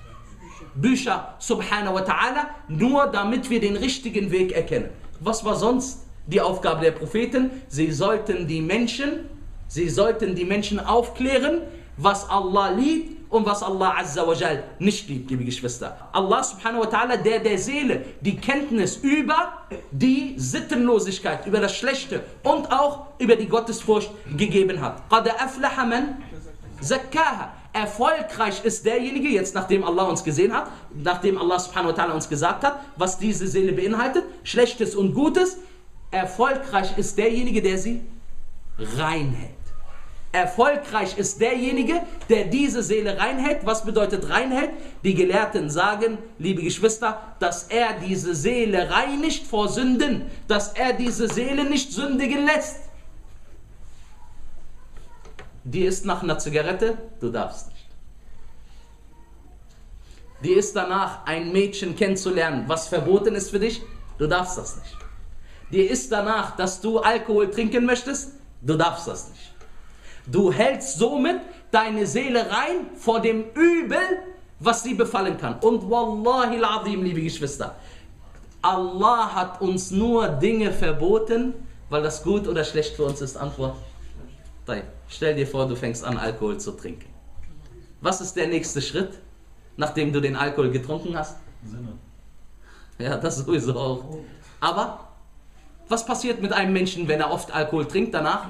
Bücher subhanahu wa ta'ala, nur damit wir den richtigen Weg erkennen. Was war sonst die Aufgabe der Propheten? Sie sollten die Menschen, sie sollten die Menschen aufklären, was Allah liebt und was Allah Azza wa Jal nicht liebt, liebe Geschwister. Allah subhanahu wa ta'ala, der der Seele die Kenntnis über die Sittenlosigkeit, über das Schlechte und auch über die Gottesfurcht gegeben hat. قَدْ أَفْلَحَ مَنْ زَكَّاهَا. Erfolgreich ist derjenige, jetzt nachdem Allah uns gesehen hat, nachdem Allah subhanahu wa ta'ala uns gesagt hat, was diese Seele beinhaltet, Schlechtes und Gutes, erfolgreich ist derjenige, der sie reinhält. Erfolgreich ist derjenige, der diese Seele reinhält. Was bedeutet reinhält? Die Gelehrten sagen, liebe Geschwister, dass er diese Seele reinigt vor Sünden, dass er diese Seele nicht sündigen lässt. Die ist nach einer Zigarette, du darfst nicht. Die ist danach, ein Mädchen kennenzulernen, was verboten ist für dich, du darfst das nicht. Die ist danach, dass du Alkohol trinken möchtest, du darfst das nicht. Du hältst somit deine Seele rein vor dem Übel, was sie befallen kann. Und wallahi al-azim, liebe Geschwister, Allah hat uns nur Dinge verboten, weil das gut oder schlecht für uns ist. Antwort. Stell dir vor, du fängst an, Alkohol zu trinken. Was ist der nächste Schritt, nachdem du den Alkohol getrunken hast? Sinne. Ja, das sowieso auch. Aber was passiert mit einem Menschen, wenn er oft Alkohol trinkt danach?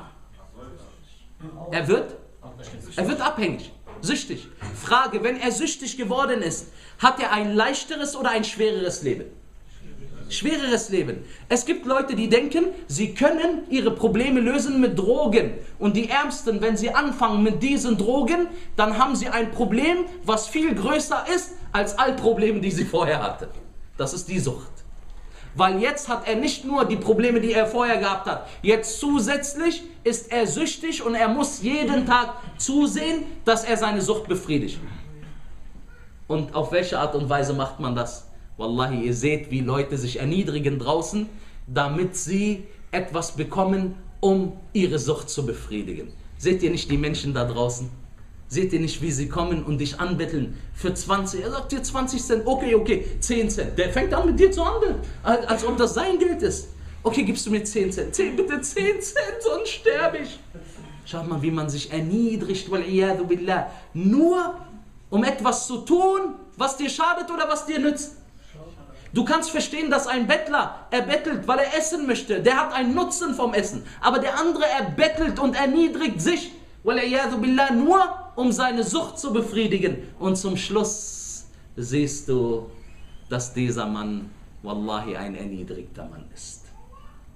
Er wird, er wird abhängig, süchtig. Frage, wenn er süchtig geworden ist, hat er ein leichteres oder ein schwereres Leben? Schwereres Leben. Es gibt Leute, die denken, sie können ihre Probleme lösen mit Drogen. Und die Ärmsten, wenn sie anfangen mit diesen Drogen, dann haben sie ein Problem, was viel größer ist als all Probleme, die sie vorher hatten. Das ist die Sucht. Weil jetzt hat er nicht nur die Probleme, die er vorher gehabt hat. Jetzt zusätzlich ist er süchtig und er muss jeden Tag zusehen, dass er seine Sucht befriedigt. Und auf welche Art und Weise macht man das? Wallahi, ihr seht, wie Leute sich erniedrigen draußen, damit sie etwas bekommen, um ihre Sucht zu befriedigen. Seht ihr nicht die Menschen da draußen? Seht ihr nicht, wie sie kommen und dich anbetteln für zwanzig? Er sagt dir zwanzig Cent, okay, okay, zehn Cent. Der fängt an mit dir zu handeln, als, als ob das sein Geld ist. Okay, gibst du mir zehn Cent? zehn, bitte zehn Cent, sonst sterbe ich. Schaut mal, wie man sich erniedrigt, wal-iyadu billah, nur um etwas zu tun, was dir schadet oder was dir nützt. Du kannst verstehen, dass ein Bettler, er bettelt, weil er essen möchte. Der hat einen Nutzen vom Essen. Aber der andere, er bettelt und erniedrigt sich, wal-iyadu billah, nur um seine Sucht zu befriedigen. Und zum Schluss siehst du, dass dieser Mann, wallahi, ein erniedrigter Mann ist.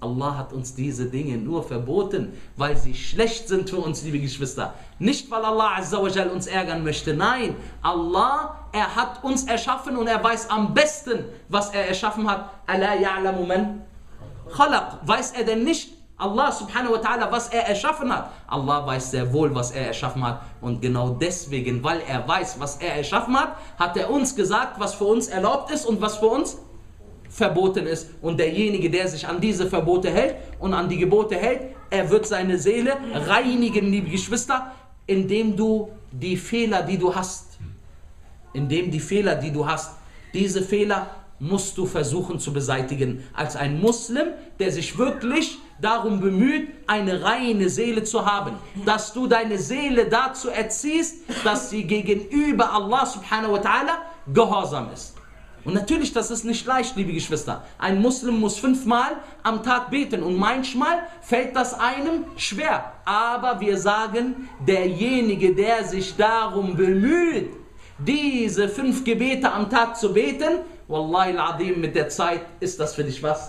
Allah hat uns diese Dinge nur verboten, weil sie schlecht sind für uns, liebe Geschwister. Nicht, weil Allah Azza wa Jal uns ärgern möchte. Nein, Allah, er hat uns erschaffen und er weiß am besten, was er erschaffen hat. Ala ya'lamu man khalaq. Weiß er denn nicht, Allah subhanahu wa ta'ala, was er erschaffen hat? Allah weiß sehr wohl, was er erschaffen hat. Und genau deswegen, weil er weiß, was er erschaffen hat, hat er uns gesagt, was für uns erlaubt ist und was für uns verboten ist. Und derjenige, der sich an diese Verbote hält und an die Gebote hält, er wird seine Seele reinigen, liebe Geschwister, indem du die Fehler, die du hast, indem die Fehler, die du hast, diese Fehler musst du versuchen zu beseitigen. Als ein Muslim, der sich wirklich darum bemüht, eine reine Seele zu haben, dass du deine Seele dazu erziehst, dass sie gegenüber Allah subhanahu wa ta'ala gehorsam ist. Und natürlich, das ist nicht leicht, liebe Geschwister. Ein Muslim muss fünfmal am Tag beten und manchmal fällt das einem schwer. Aber wir sagen, derjenige, der sich darum bemüht, diese fünf Gebete am Tag zu beten, Wallahi al-Adim, mit der Zeit ist das für dich was?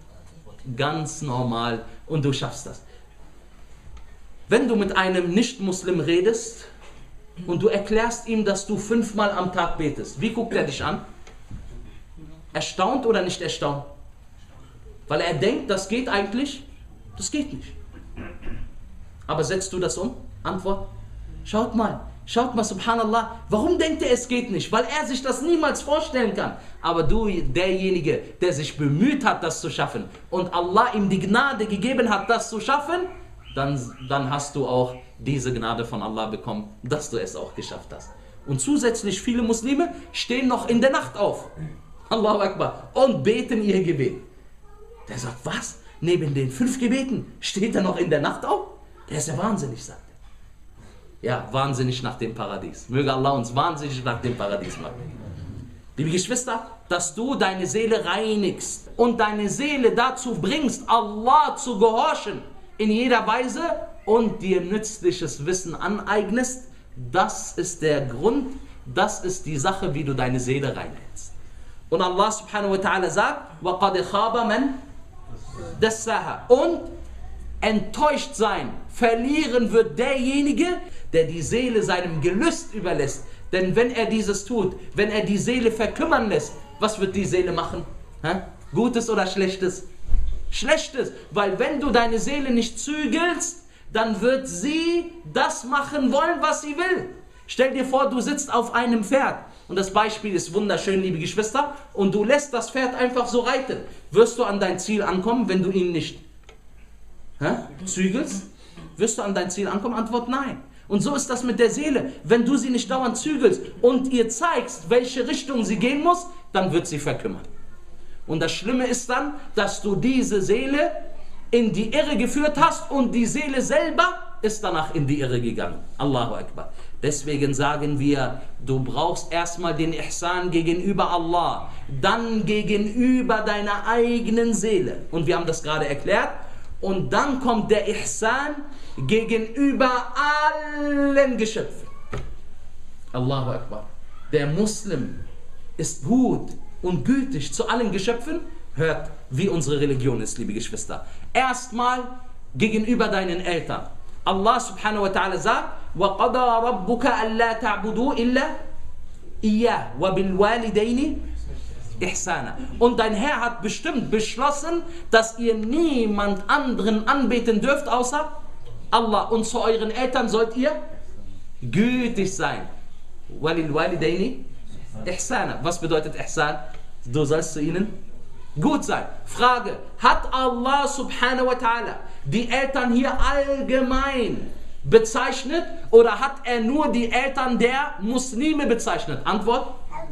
Ganz normal und du schaffst das. Wenn du mit einem Nicht-Muslim redest und du erklärst ihm, dass du fünfmal am Tag betest, wie guckt er dich an? Erstaunt oder nicht erstaunt? Weil er denkt, das geht eigentlich, das geht nicht. Aber setzt du das um? Antwort, schaut mal, schaut mal, subhanallah, warum denkt er, es geht nicht? Weil er sich das niemals vorstellen kann. Aber du, derjenige, der sich bemüht hat, das zu schaffen und Allah ihm die Gnade gegeben hat, das zu schaffen, dann, dann hast du auch diese Gnade von Allah bekommen, dass du es auch geschafft hast. Und zusätzlich viele Muslime stehen noch in der Nacht auf. Allahu Akbar. Und beten ihr Gebet. Der sagt, was? Neben den fünf Gebeten steht er noch in der Nacht auf? Der ist ja wahnsinnig, sagt er. Ja, wahnsinnig nach dem Paradies. Möge Allah uns wahnsinnig nach dem Paradies machen. Liebe Geschwister, dass du deine Seele reinigst und deine Seele dazu bringst, Allah zu gehorchen in jeder Weise und dir nützliches Wissen aneignest, das ist der Grund, das ist die Sache, wie du deine Seele reinhältst. Und Allah subhanahu wa ta'ala sagt, وَقَدْ خَابَ مَنْ دَسَّاهَا. Und enttäuscht sein, verlieren wird derjenige, der die Seele seinem Gelüst überlässt. Denn wenn er dieses tut, wenn er die Seele verkümmern lässt, was wird die Seele machen? Hä? Gutes oder Schlechtes? Schlechtes, weil wenn du deine Seele nicht zügelst, dann wird sie das machen wollen, was sie will. Stell dir vor, du sitzt auf einem Pferd. Und das Beispiel ist wunderschön, liebe Geschwister. Und du lässt das Pferd einfach so reiten. Wirst du an dein Ziel ankommen, wenn du ihn nicht hä, zügelst? Wirst du an dein Ziel ankommen? Antwort nein. Und so ist das mit der Seele. Wenn du sie nicht dauernd zügelst und ihr zeigst, welche Richtung sie gehen muss, dann wird sie verkümmern. Und das Schlimme ist dann, dass du diese Seele in die Irre geführt hast und die Seele selber ist danach in die Irre gegangen. Allahu Akbar. Deswegen sagen wir, du brauchst erstmal den Ihsan gegenüber Allah, dann gegenüber deiner eigenen Seele. Und wir haben das gerade erklärt. Und dann kommt der Ihsan gegenüber allen Geschöpfen. Allahu Akbar. Der Muslim ist gut und gütig zu allen Geschöpfen. Hört, wie unsere Religion ist, liebe Geschwister. Erstmal gegenüber deinen Eltern. Allah subhanahu wa ta'ala sagt, وَقَضَى رَبُّكَ أَلَّا تَعْبُدُوا إِلَّا إِيَّهُ وَبِالْوَالِدَيْنِ إِحْسَانًا. Und dein Herr hat bestimmt beschlossen, dass ihr niemand anderen anbeten dürft, außer Allah. Und zu euren Eltern sollt ihr gütig sein. وَلِلْوَالِدَيْنِ إِحْسَانًا. Was bedeutet Ihsan? Du sollst zu ihnen gut sein. Frage, hat Allah subhanahu wa ta'ala die Eltern hier allgemein bezeichnet oder hat er nur die Eltern der Muslime bezeichnet? Antwort?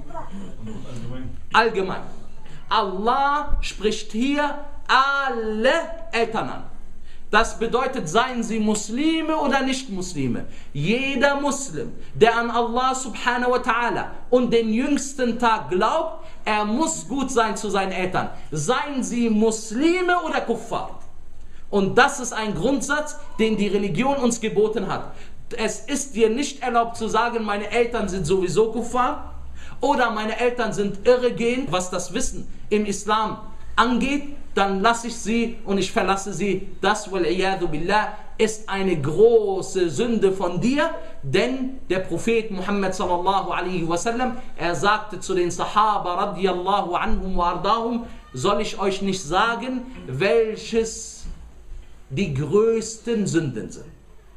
Allgemein. Allah spricht hier alle Eltern an. Das bedeutet, seien sie Muslime oder nicht Muslime. Jeder Muslim, der an Allah subhanahu wa ta'ala und den jüngsten Tag glaubt, er muss gut sein zu seinen Eltern. Seien sie Muslime oder Kuffar. Und das ist ein Grundsatz, den die Religion uns geboten hat. Es ist dir nicht erlaubt zu sagen, meine Eltern sind sowieso Kuffar oder meine Eltern sind irregehend, was das Wissen im Islam angeht. dann lasse ich sie und ich verlasse sie. Das, wal-iyadu billah, ist eine große Sünde von dir, denn der Prophet Muhammad sallallahu alaihi wasallam, er sagte zu den Sahaba radiyallahu anhum wa ardahum, soll ich euch nicht sagen, welches die größten Sünden sind?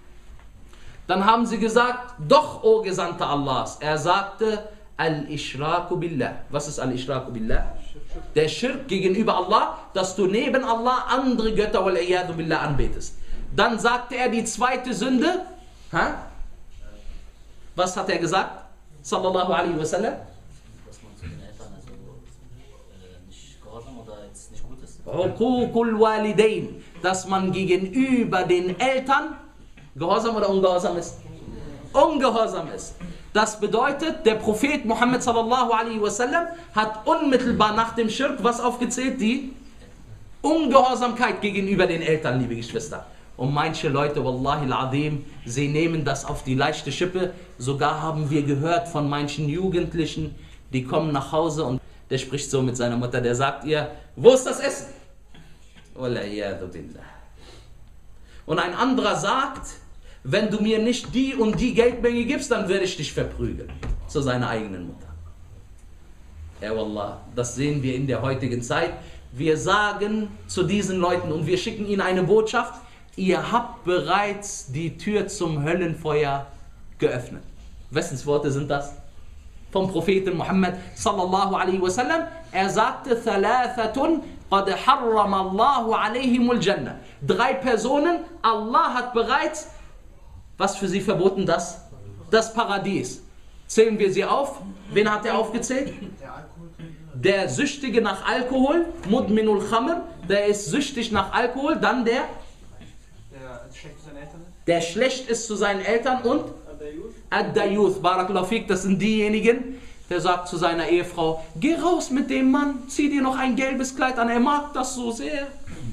Dann haben sie gesagt, doch, o Gesandter Allahs. Er sagte, Al-Ishraku billah. Was ist Al-Ishraku billah? Der Schirk gegenüber Allah, dass du neben Allah andere Götter wal-iyadu billah anbetest. Dann sagte er die zweite Sünde. Ha? Was hat er gesagt? Sallallahu alaihi wasallam. Dass man zu den Eltern also äh, nicht gehorsam oder jetzt nicht gut ist. Uququl walidain. Dass man gegenüber den Eltern gehorsam oder ungehorsam ist? Ungehorsam ist. Das bedeutet, der Prophet Muhammad sallallahu alaihi wasallam hat unmittelbar nach dem Schirk was aufgezählt? Die Ungehorsamkeit gegenüber den Eltern, liebe Geschwister. Und manche Leute, wallahi al-azim, sie nehmen das auf die leichte Schippe. Sogar haben wir gehört von manchen Jugendlichen, die kommen nach Hause und der spricht so mit seiner Mutter, der sagt ihr, wo ist das Essen? Wal-iyadu billah. Und ein anderer sagt, wenn du mir nicht die und die Geldmenge gibst, dann werde ich dich verprügeln. Zu seiner eigenen Mutter. Ja, wallah, das sehen wir in der heutigen Zeit. Wir sagen zu diesen Leuten und wir schicken ihnen eine Botschaft, ihr habt bereits die Tür zum Höllenfeuer geöffnet. Wessens Worte sind das? Vom Propheten Muhammad sallallahu alaihi wasallam. Er sagte, Thalathatun qad harrama Allahu alaihimul Jannah. Drei Personen, Allah hat bereits was für sie verboten? Das? Das Paradies. Zählen wir sie auf. Wen hat er aufgezählt? Der Süchtige nach Alkohol, Mudminul Khamr, der ist süchtig nach Alkohol, dann der, Der schlecht zu seinen Eltern ist? der schlecht ist zu seinen Eltern und Ad-Dayuth, Barakallahu fik, das sind diejenigen, der sagt zu seiner Ehefrau, geh raus mit dem Mann, zieh dir noch ein gelbes Kleid an, er mag das so sehr.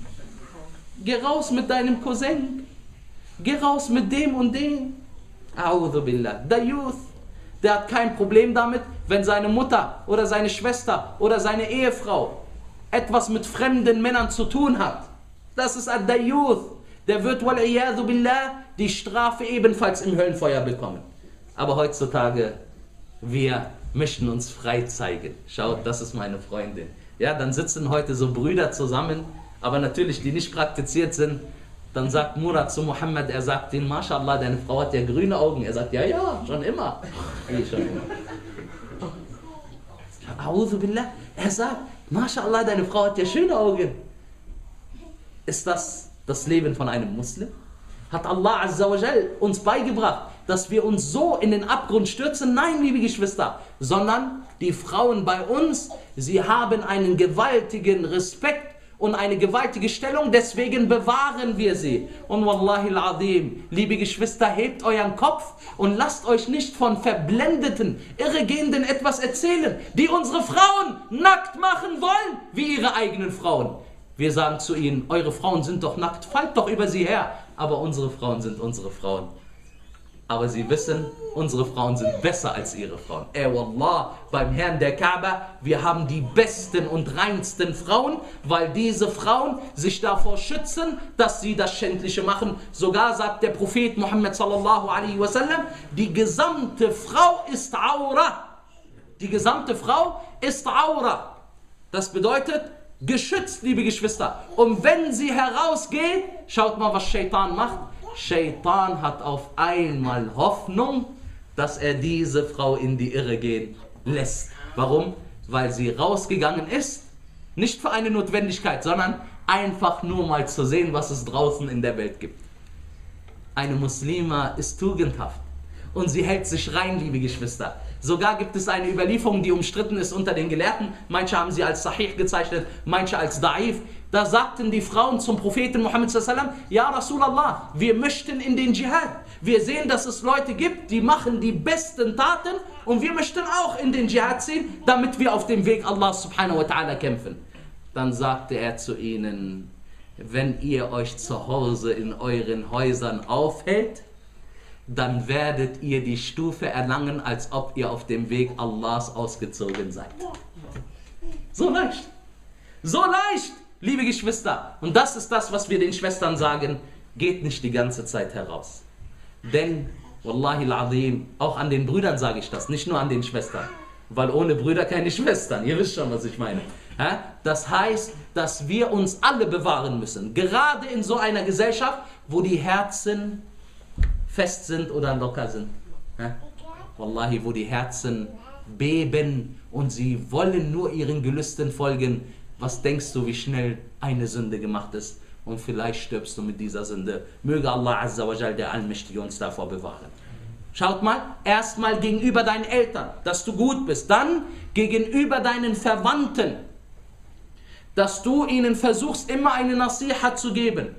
Geh raus mit deinem Cousin. Geh raus mit dem und dem. A'udhu billah. Der Youth, der hat kein Problem damit, wenn seine Mutter oder seine Schwester oder seine Ehefrau etwas mit fremden Männern zu tun hat. Das ist der Youth. Der wird wal-iyadu billah die Strafe ebenfalls im Höllenfeuer bekommen. Aber heutzutage, wir möchten uns frei zeigen. Schaut, das ist meine Freundin. Ja, dann sitzen heute so Brüder zusammen, aber natürlich, die nicht praktiziert sind. Dann sagt Murat zu Muhammad, er sagt ihm, MashaAllah, deine Frau hat ja grüne Augen. Er sagt, ja, ja, schon immer. Wie schon immer. A'udhu billah. Er sagt, MashaAllah, deine Frau hat ja schöne Augen. Ist das das Leben von einem Muslim? Hat Allah Azza wa Jal uns beigebracht, dass wir uns so in den Abgrund stürzen? Nein, liebe Geschwister, sondern die Frauen bei uns, sie haben einen gewaltigen Respekt und eine gewaltige Stellung, deswegen bewahren wir sie. Und wallahi al-azim, liebe Geschwister, hebt euren Kopf und lasst euch nicht von verblendeten, Irregehenden etwas erzählen, die unsere Frauen nackt machen wollen, wie ihre eigenen Frauen. Wir sagen zu ihnen, eure Frauen sind doch nackt, fallt doch über sie her. Aber unsere Frauen sind unsere Frauen. Aber sie wissen, unsere Frauen sind besser als ihre Frauen. Ey wallah, beim Herrn der Kaaba, wir haben die besten und reinsten Frauen, weil diese Frauen sich davor schützen, dass sie das Schändliche machen. Sogar sagt der Prophet Muhammad sallallahu alaihi wasallam, die gesamte Frau ist Aura. Die gesamte Frau ist Aura. Das bedeutet, geschützt, liebe Geschwister. Und wenn sie herausgeht, schaut mal, was Shaitan macht. Shaitan hat auf einmal Hoffnung, dass er diese Frau in die Irre gehen lässt. Warum? Weil sie rausgegangen ist, nicht für eine Notwendigkeit, sondern einfach nur mal zu sehen, was es draußen in der Welt gibt. Eine Muslima ist tugendhaft und sie hält sich rein, liebe Geschwister. Sogar gibt es eine Überlieferung, die umstritten ist unter den Gelehrten. Manche haben sie als Sahih gezeichnet, manche als Da'if. Da sagten die Frauen zum Propheten Muhammad sallallahu alaihi wasallam, ja Rasulallah, wir möchten in den Dschihad. Wir sehen, dass es Leute gibt, die machen die besten Taten und wir möchten auch in den Dschihad ziehen, damit wir auf dem Weg Allah subhanahu wa ta'ala kämpfen. Dann sagte er zu ihnen, wenn ihr euch zu Hause in euren Häusern aufhält, dann werdet ihr die Stufe erlangen, als ob ihr auf dem Weg Allahs ausgezogen seid. So leicht. So leicht. liebe Geschwister, und das ist das, was wir den Schwestern sagen, geht nicht die ganze Zeit heraus. Denn, Wallahi al-Azim, auch an den Brüdern sage ich das, nicht nur an den Schwestern. Weil ohne Brüder keine Schwestern, ihr wisst schon, was ich meine. Das heißt, dass wir uns alle bewahren müssen, gerade in so einer Gesellschaft, wo die Herzen fest sind oder locker sind. Wallahi, wo die Herzen beben und sie wollen nur ihren Gelüsten folgen. Was denkst du, wie schnell eine Sünde gemacht ist? Und vielleicht stirbst du mit dieser Sünde. Möge Allah Azza wa Jal, der Allmächtige, uns davor bewahren. Schaut mal, erstmal gegenüber deinen Eltern, dass du gut bist. Dann gegenüber deinen Verwandten, dass du ihnen versuchst, immer eine Nasiha zu geben.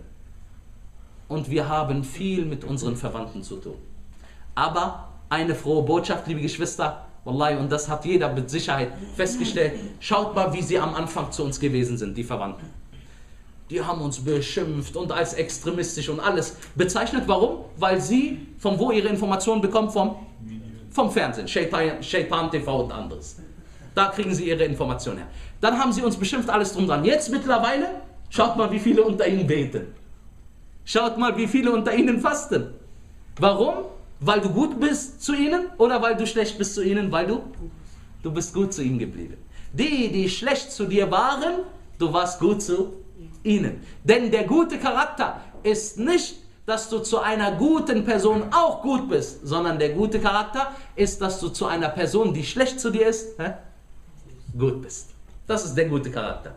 Und wir haben viel mit unseren Verwandten zu tun. Aber eine frohe Botschaft, liebe Geschwister, Wallahi, und das hat jeder mit Sicherheit festgestellt, schaut mal, wie sie am Anfang zu uns gewesen sind, die Verwandten. Die haben uns beschimpft und als extremistisch und alles bezeichnet. Warum? Weil sie, von wo ihre Informationen bekommen? Vom, vom Fernsehen, Shaitan, Shaitan T V und anderes. Da kriegen sie ihre Informationen her. Dann haben sie uns beschimpft, alles drum dran. Jetzt mittlerweile, schaut mal, wie viele unter ihnen beten. Schaut mal, wie viele unter ihnen fasten. Warum? Weil du gut bist zu ihnen oder weil du schlecht bist zu ihnen? Weil du, du bist gut zu ihnen geblieben. Die, die schlecht zu dir waren, du warst gut zu ihnen. Denn der gute Charakter ist nicht, dass du zu einer guten Person auch gut bist, sondern der gute Charakter ist, dass du zu einer Person, die schlecht zu dir ist, hä, gut bist. Das ist der gute Charakter.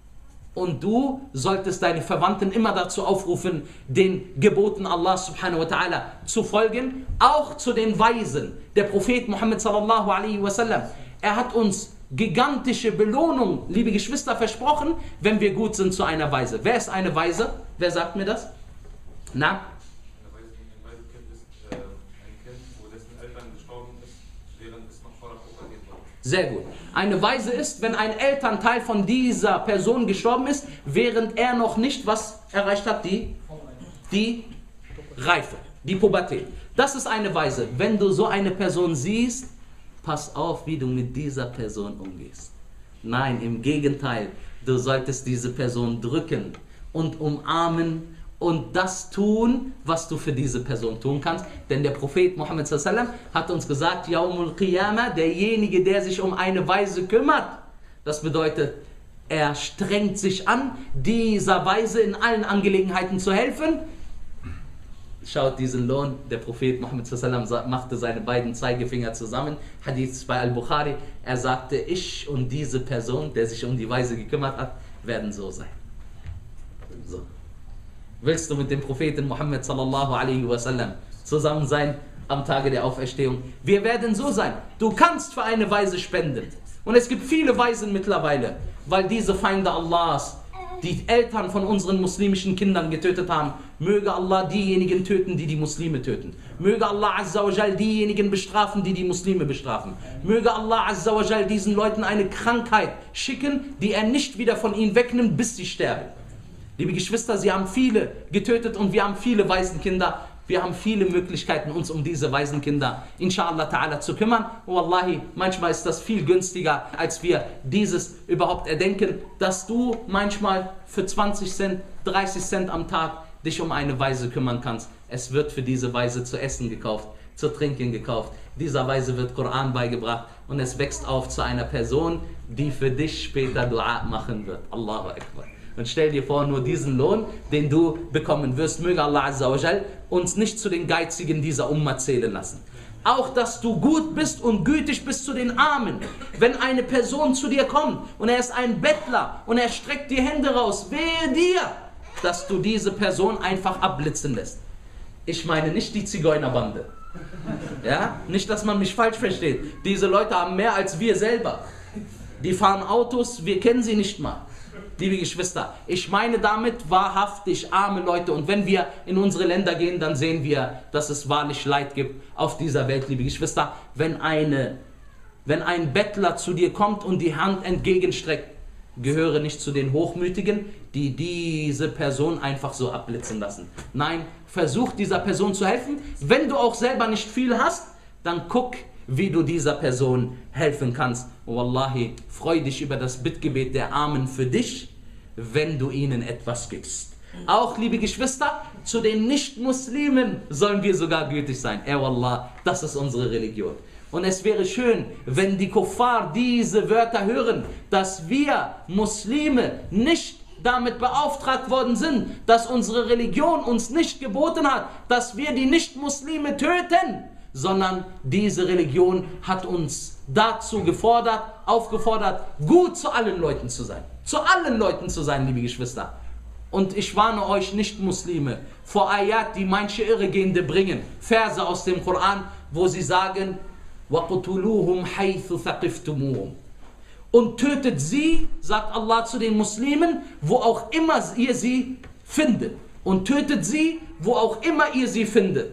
Und du solltest deine Verwandten immer dazu aufrufen, den Geboten Allah subhanahu wa ta'ala zu folgen, auch zu den Weisen. Der Prophet Muhammad sallallahu alaihi wasallam, er hat uns gigantische Belohnung, liebe Geschwister, versprochen, wenn wir gut sind zu einer Weise. Wer ist eine Weise? Wer sagt mir das? Na? Ein Waisenkind ist äh, ein Kind, wo dessen Eltern gestorben ist, während es noch vor der Pubertät war. Sehr gut. Eine Weise ist, wenn ein Elternteil von dieser Person gestorben ist, während er noch nicht was erreicht hat, die, die Reife, die Pubertät. Das ist eine Weise. Wenn du so eine Person siehst, pass auf, wie du mit dieser Person umgehst. Nein, im Gegenteil, du solltest diese Person drücken und umarmen und das tun, was du für diese Person tun kannst. Denn der Prophet Muhammad sallallahu alaihi wasallam hat uns gesagt, Yaumul Qiyamah, derjenige, der sich um eine Weise kümmert, das bedeutet, er strengt sich an, dieser Weise in allen Angelegenheiten zu helfen. Schaut diesen Lohn, der Prophet Muhammad sallallahu alaihi wasallam machte seine beiden Zeigefinger zusammen, Hadith bei Al-Bukhari, er sagte, ich und diese Person, der sich um die Weise gekümmert hat, werden so sein. So. Willst du mit dem Propheten Muhammad sallallahu alaihi wasallam zusammen sein am Tage der Auferstehung? Wir werden so sein. Du kannst für eine Weise spenden. Und es gibt viele Weisen mittlerweile, weil diese Feinde Allahs die Eltern von unseren muslimischen Kindern getötet haben. Möge Allah diejenigen töten, die die Muslime töten. Möge Allah Azza wa Jal diejenigen bestrafen, die die Muslime bestrafen. Möge Allah Azza wa Jal diesen Leuten eine Krankheit schicken, die er nicht wieder von ihnen wegnimmt, bis sie sterben. Liebe Geschwister, sie haben viele getötet und wir haben viele Waisenkinder. Wir haben viele Möglichkeiten, uns um diese Waisenkinder, inshallah ta'ala, zu kümmern. Wallahi, manchmal ist das viel günstiger, als wir dieses überhaupt erdenken, dass du manchmal für zwanzig Cent, dreißig Cent am Tag dich um eine Waise kümmern kannst. Es wird für diese Waise zu essen gekauft, zu trinken gekauft. Dieser Waise wird Koran beigebracht und es wächst auf zu einer Person, die für dich später Dua machen wird. Allahu Akbar. Und stell dir vor, nur diesen Lohn, den du bekommen wirst, möge Allah Azza wa Jal uns nicht zu den Geizigen dieser Umma zählen lassen. Auch, dass du gut bist und gütig bist zu den Armen. Wenn eine Person zu dir kommt und er ist ein Bettler und er streckt die Hände raus, wehe dir, dass du diese Person einfach abblitzen lässt. Ich meine nicht die Zigeunerbande. Ja? Nicht, dass man mich falsch versteht. Diese Leute haben mehr als wir selber. Die fahren Autos, wir kennen sie nicht mal. Liebe Geschwister, ich meine damit wahrhaftig arme Leute. Und wenn wir in unsere Länder gehen, dann sehen wir, dass es wahrlich Leid gibt auf dieser Welt, liebe Geschwister. Wenn, eine, wenn ein Bettler zu dir kommt und die Hand entgegenstreckt, gehöre nicht zu den Hochmütigen, die diese Person einfach so abblitzen lassen. Nein, versuch dieser Person zu helfen. Wenn du auch selber nicht viel hast, dann guck, wie du dieser Person helfen kannst. Wallahi, freu dich über das Bittgebet der Armen für dich, wenn du ihnen etwas gibst. Auch, liebe Geschwister, zu den Nicht-Muslimen sollen wir sogar gütig sein. Ey Wallah, das ist unsere Religion. Und es wäre schön, wenn die Kuffar diese Wörter hören, dass wir Muslime nicht damit beauftragt worden sind, dass unsere Religion uns nicht geboten hat, dass wir die Nicht-Muslime töten, sondern diese Religion hat uns dazu gefordert, aufgefordert, gut zu allen Leuten zu sein. Zu allen Leuten zu sein, liebe Geschwister. Und ich warne euch Nicht-Muslime vor Ayat, die manche Irregehende bringen, Verse aus dem Koran, wo sie sagen, وَقُتُلُوهُمْ حَيْثُ ثَقِفْتُمُوهُمْ. Und tötet sie, sagt Allah zu den Muslimen, wo auch immer ihr sie findet. Und tötet sie, wo auch immer ihr sie findet.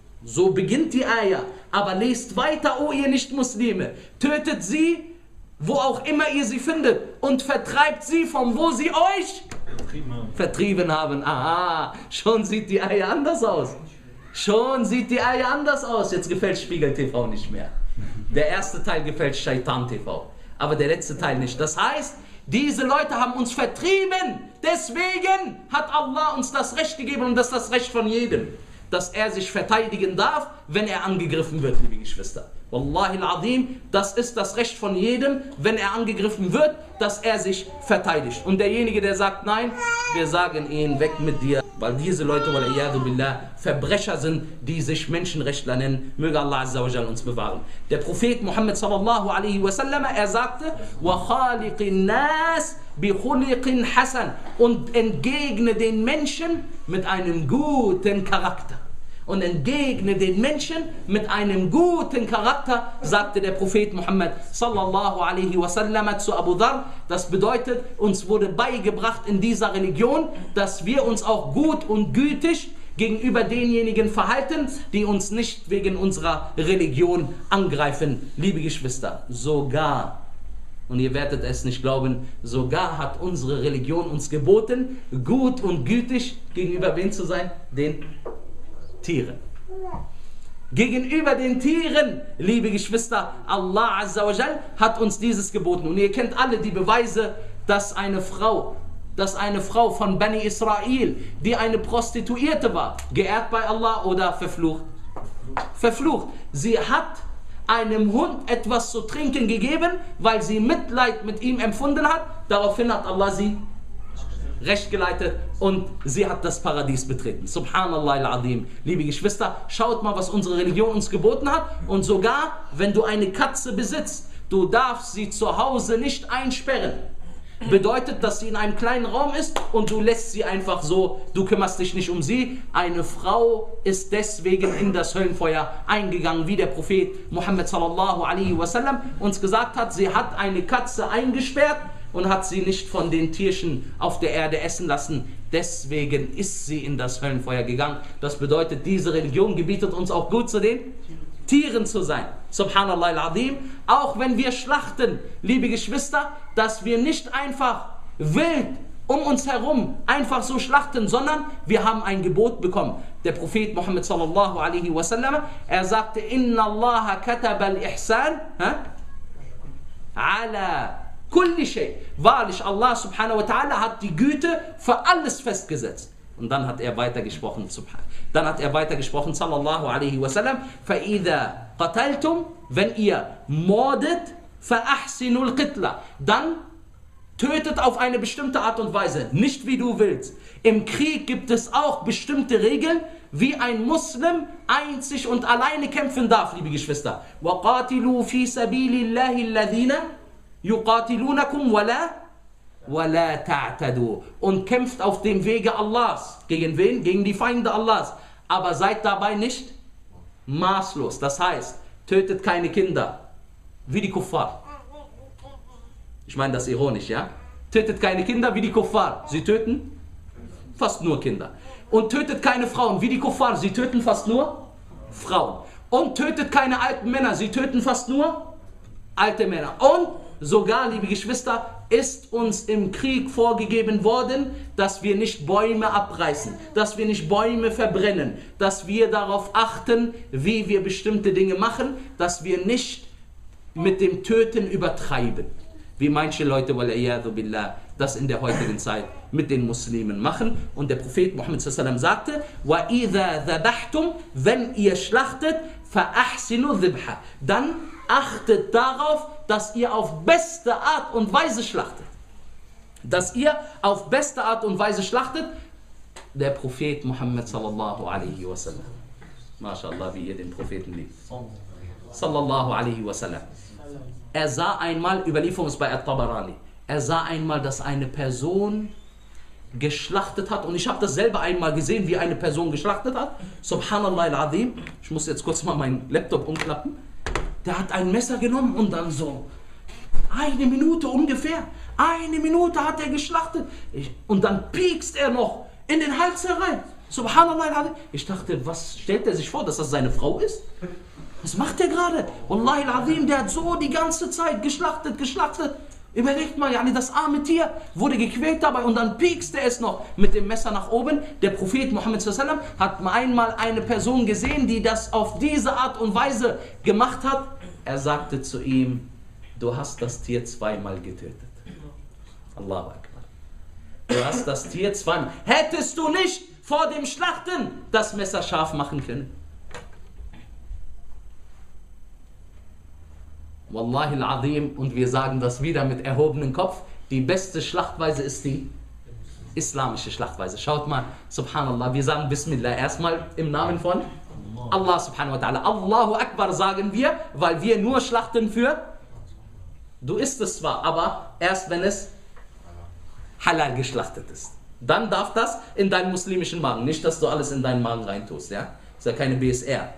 So beginnt die Ayah. Aber lest weiter, o ihr Nicht-Muslime. Tötet sie, wo auch immer ihr sie findet. Und vertreibt sie, von wo sie euch vertrieben haben. Vertrieben haben. Aha, schon sieht die Ayah anders aus. Schon sieht die Ayah anders aus. Jetzt gefällt Spiegel T V nicht mehr. Der erste Teil gefällt Shaitan T V. Aber der letzte Teil nicht. Das heißt, diese Leute haben uns vertrieben. Deswegen hat Allah uns das Recht gegeben und das ist das Recht von jedem, dass er sich verteidigen darf, wenn er angegriffen wird, liebe Geschwister. Wallahi al-Azim, das ist das Recht von jedem, wenn er angegriffen wird, dass er sich verteidigt. Und derjenige, der sagt nein, wir sagen ihn, weg mit dir, weil diese Leute, wal'iyadu billah, Verbrecher sind, die sich Menschenrechtler nennen. Möge Allah Azza wa Jal uns bewahren. Der Prophet Muhammad sallallahu alaihi wasallam, er sagte, wa khaliqin nas bi khuliqin hasan, und entgegne den Menschen mit einem guten Charakter. Und entgegne den Menschen mit einem guten Charakter, sagte der Prophet Muhammad sallallahu alaihi wasallam zu Abu Dharr. Das bedeutet, uns wurde beigebracht in dieser Religion, dass wir uns auch gut und gütig gegenüber denjenigen verhalten, die uns nicht wegen unserer Religion angreifen. Liebe Geschwister, sogar, und ihr werdet es nicht glauben, sogar hat unsere Religion uns geboten, gut und gütig gegenüber wen zu sein? Den Tieren. Gegenüber den Tieren, liebe Geschwister, Allah Azza wa Jal hat uns dieses geboten. Und ihr kennt alle die Beweise, dass eine Frau, dass eine Frau von Bani Israel, die eine Prostituierte war, geehrt bei Allah oder verflucht? Verflucht. Sie hat einem Hund etwas zu trinken gegeben, weil sie Mitleid mit ihm empfunden hat. Daraufhin hat Allah sie recht geleitet und sie hat das Paradies betreten. Subhanallah al-Azim. Liebe Geschwister, schaut mal, was unsere Religion uns geboten hat. Und sogar, wenn du eine Katze besitzt, du darfst sie zu Hause nicht einsperren. Bedeutet, dass sie in einem kleinen Raum ist und du lässt sie einfach so, du kümmerst dich nicht um sie. Eine Frau ist deswegen in das Höllenfeuer eingegangen, wie der Prophet Muhammad sallallahu alaihi wasallam uns gesagt hat. Sie hat eine Katze eingesperrt und hat sie nicht von den Tierchen auf der Erde essen lassen. Deswegen ist sie in das Höllenfeuer gegangen. Das bedeutet, diese Religion gebietet uns auch gut zu den Tieren zu sein. Subhanallah al-Azim. Auch wenn wir schlachten, liebe Geschwister, dass wir nicht einfach wild um uns herum einfach so schlachten, sondern wir haben ein Gebot bekommen. Der Prophet Muhammad sallallahu alaihi wasallam, er sagte, Inna Allah kataba al-Ihsan ala kulli shay. Wahrlich, Allah subhanahu wa ta'ala hat die Güte für alles festgesetzt. Und dann hat er weitergesprochen, dann hat er weitergesprochen, sallallahu alaihi wasallam, فَإِذَا قَتَلْتُمْ, wenn ihr mordet, فَأَحْسِنُوا الْقِتْلَ, dann tötet auf eine bestimmte Art und Weise, nicht wie du willst. Im Krieg gibt es auch bestimmte Regeln, wie ein Muslim einzig und alleine kämpfen darf, liebe Geschwister. وَقَاتِلُوا فِي سَبِيلِ اللَّهِ الَّذِينَ يُقَاتِلُونَكُمْ وَلَا وَلَا تَعْتَدُوا, und kämpft auf dem Wege Allahs. Gegen wen? Gegen die Feinde Allahs. Aber seid dabei nicht maßlos. Das heißt, tötet keine Kinder, wie die Kuffar. Ich meine das ironisch, ja? Tötet keine Kinder wie die Kuffar. Sie töten fast nur Kinder. Und tötet keine Frauen wie die Kuffar. Sie töten fast nur Frauen. Und tötet keine alten Männer. Sie töten fast nur alte Männer. Und sogar, liebe Geschwister, ist uns im Krieg vorgegeben worden, dass wir nicht Bäume abreißen, dass wir nicht Bäume verbrennen, dass wir darauf achten, wie wir bestimmte Dinge machen, dass wir nicht mit dem Töten übertreiben. wie manche Leute, wal'iyadu billah, das in der heutigen Zeit mit den Muslimen machen. Und der Prophet Muhammad sallallahu alaihi wasallam sagte, wa idha dhabahtum, wenn ihr schlachtet, fa'ahsinu dhibha, dann achtet darauf, dass ihr auf beste Art und Weise schlachtet. Dass ihr auf beste Art und Weise schlachtet. Der Prophet Muhammad sallallahu alaihi wasallam. MashaAllah, wie ihr den Propheten liebt. Sallallahu alaihi wasallam. Er sah einmal, Überlieferung ist bei At-Tabarani, er sah einmal, dass eine Person geschlachtet hat. Und ich habe das selber einmal gesehen, wie eine Person geschlachtet hat. Subhanallah al-Azim. Ich muss jetzt kurz mal meinen Laptop umklappen. Der hat ein Messer genommen und dann so eine Minute ungefähr, eine Minute hat er geschlachtet. Ich, und dann piekst er noch in den Hals herein. Subhanallah al-Azim. Ich dachte, was stellt er sich vor, dass das seine Frau ist? Was macht er gerade? Wallahi al-Azim, der hat so die ganze Zeit geschlachtet, geschlachtet. Überlegt mal, yani das arme Tier wurde gequält dabei und dann piekste es noch mit dem Messer nach oben. Der Prophet Muhammad sallallahu alaihi wasallam hat einmal eine Person gesehen, die das auf diese Art und Weise gemacht hat. Er sagte zu ihm, du hast das Tier zweimal getötet. Allahu Akbar. Du hast das Tier zweimal. Hättest du nicht vor dem Schlachten das Messer scharf machen können? Wallahi al-Azim, und wir sagen das wieder mit erhobenem Kopf, die beste Schlachtweise ist die islamische Schlachtweise. Schaut mal, subhanallah, wir sagen Bismillah erstmal im Namen von Allah subhanahu wa ta'ala. Allahu Akbar sagen wir, weil wir nur schlachten für, du isst es zwar, aber erst wenn es halal geschlachtet ist. Dann darf das in deinen muslimischen Magen, nicht dass du alles in deinen Magen reintust, ja? Ist ja keine B S R.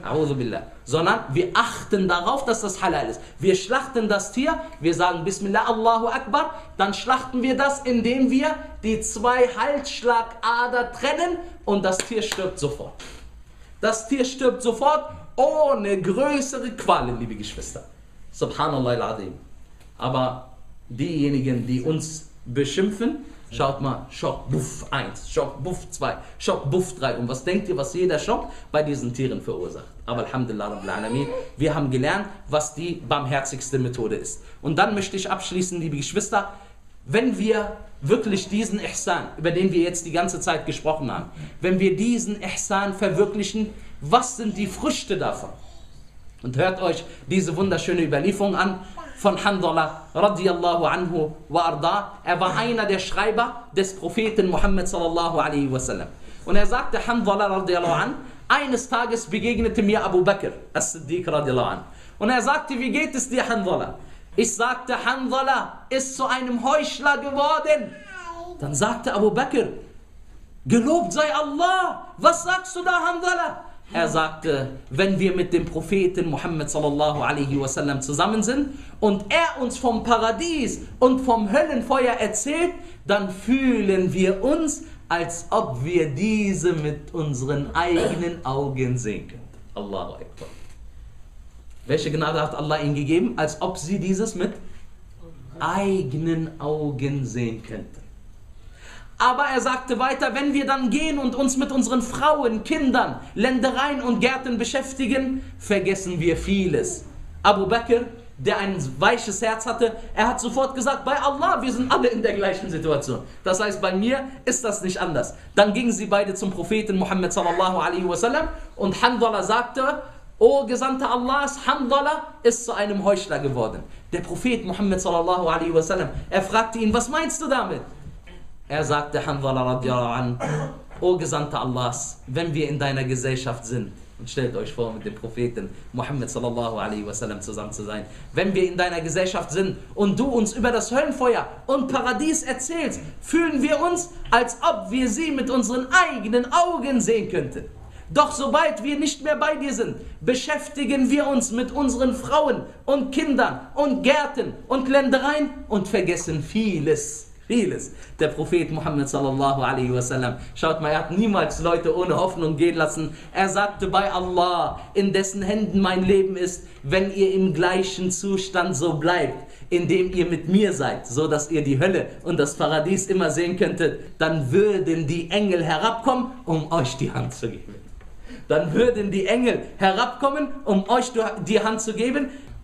Sondern wir achten darauf, dass das halal ist. Wir schlachten das Tier, wir sagen Bismillah, Allahu Akbar, dann schlachten wir das, indem wir die zwei Halsschlagader trennen und das Tier stirbt sofort. Das Tier stirbt sofort ohne größere Qualen, liebe Geschwister. Subhanallah al-Azim. Aber diejenigen, die uns beschimpfen, schaut mal, Schock, Buff eins, Schock, Buff zwei, Schock, Buff drei. Und was denkt ihr, was jeder Schock bei diesen Tieren verursacht? Aber Alhamdulillah Rabbil Alamin, wir haben gelernt, was die barmherzigste Methode ist. Und dann möchte ich abschließen, liebe Geschwister, wenn wir wirklich diesen Ihsan, über den wir jetzt die ganze Zeit gesprochen haben, wenn wir diesen Ihsan verwirklichen, was sind die Früchte davon? Und hört euch diese wunderschöne Überlieferung an von Hanzala radiyallahu anhu wa arda. Er war einer der Schreiber des Propheten Muhammad sallallahu alaihi wasallam. Und er sagte, Hanzala radiyallahu anhu, eines Tages begegnete mir Abu Bakr as-Siddiq radiyallahu anhu. Und er sagte, wie geht es dir, Hanzala? Ich sagte, Hanzala ist zu einem Heuchler geworden. Dann sagte Abu Bakr, gelobt sei Allah, was sagst du da, Hanzala? Er sagte, wenn wir mit dem Propheten Muhammad sallallahu alaihi wasallam zusammen sind und er uns vom Paradies und vom Höllenfeuer erzählt, dann fühlen wir uns, als ob wir diese mit unseren eigenen Augen sehen können. Allahu Akbar. Welche Gnade hat Allah ihnen gegeben? Als ob sie dieses mit eigenen Augen sehen könnten. Aber er sagte weiter, wenn wir dann gehen und uns mit unseren Frauen, Kindern, Ländereien und Gärten beschäftigen, vergessen wir vieles. Abu Bakr, der ein weiches Herz hatte, er hat sofort gesagt, bei Allah, wir sind alle in der gleichen Situation. Das heißt, bei mir ist das nicht anders. Dann gingen sie beide zum Propheten Muhammad sallallahu alaihi wasallam und Hanzala sagte, O Gesandter Allahs, Hanzala ist zu einem Heuchler geworden. Der Prophet Muhammad sallallahu alaihi wasallam, er fragte ihn, was meinst du damit? Er sagte, Hanzala radiyallahu an, O Gesandter Allahs, wenn wir in deiner Gesellschaft sind, und stellt euch vor, mit dem Propheten Muhammad sallallahu alaihi wasallam zusammen zu sein, wenn wir in deiner Gesellschaft sind und du uns über das Höllenfeuer und Paradies erzählst, fühlen wir uns, als ob wir sie mit unseren eigenen Augen sehen könnten. Doch sobald wir nicht mehr bei dir sind, beschäftigen wir uns mit unseren Frauen und Kindern und Gärten und Ländereien und vergessen vieles. Vieles. Der Prophet Muhammad sallallahu alaihi wasallam, schaut mal, er hat niemals Leute ohne Hoffnung gehen lassen. Er sagte, bei Allah, in dessen Händen mein Leben ist, wenn ihr im gleichen Zustand so bleibt, in dem ihr mit mir seid, so dass ihr die Hölle und das Paradies immer sehen könntet, dann würden die Engel herabkommen, um euch die Hand zu geben. Dann würden die Engel herabkommen, um euch die Hand zu geben.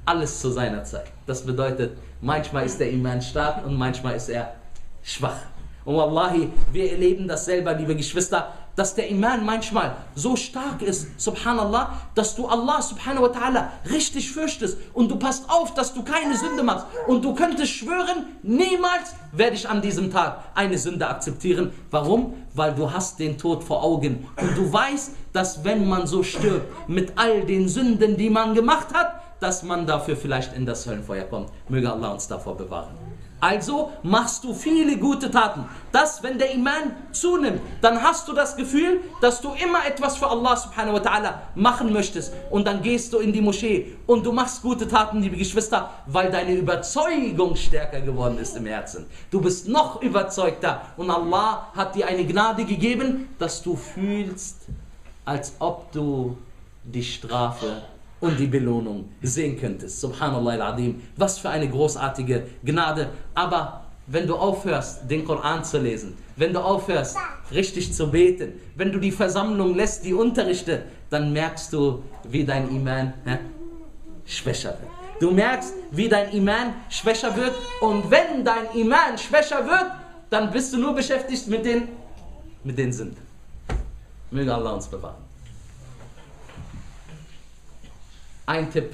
Alles zu seiner Zeit. Das bedeutet, manchmal ist der Iman stark und manchmal ist er schwach. Und wallahi, wir erleben das selber, liebe Geschwister, dass der Iman manchmal so stark ist, subhanallah, dass du Allah subhanahu wa ta'ala richtig fürchtest und du passt auf, dass du keine Sünde machst. Und du könntest schwören, niemals werde ich an diesem Tag eine Sünde akzeptieren. Warum? Weil du hast den Tod vor Augen. Und du weißt, dass wenn man so stirbt, mit all den Sünden, die man gemacht hat, dass man dafür vielleicht in das Höllenfeuer kommt. Möge Allah uns davor bewahren. Also machst du viele gute Taten. Das, wenn der Iman zunimmt, dann hast du das Gefühl, dass du immer etwas für Allah subhanahu wa ta'ala machen möchtest. Und dann gehst du in die Moschee und du machst gute Taten, liebe Geschwister, weil deine Überzeugung stärker geworden ist im Herzen. Du bist noch überzeugter und Allah hat dir eine Gnade gegeben, dass du fühlst, als ob du die Strafe und die Belohnung sehen könntest. Subhanallah al-Azim. Was für eine großartige Gnade. Aber wenn du aufhörst, den Koran zu lesen, wenn du aufhörst, richtig zu beten, wenn du die Versammlung lässt, die Unterrichte, dann merkst du, wie dein Iman hä, schwächer wird. Du merkst, wie dein Iman schwächer wird. Und wenn dein Iman schwächer wird, dann bist du nur beschäftigt mit den, mit den Sünden. Möge Allah uns bewahren. Ein Tipp.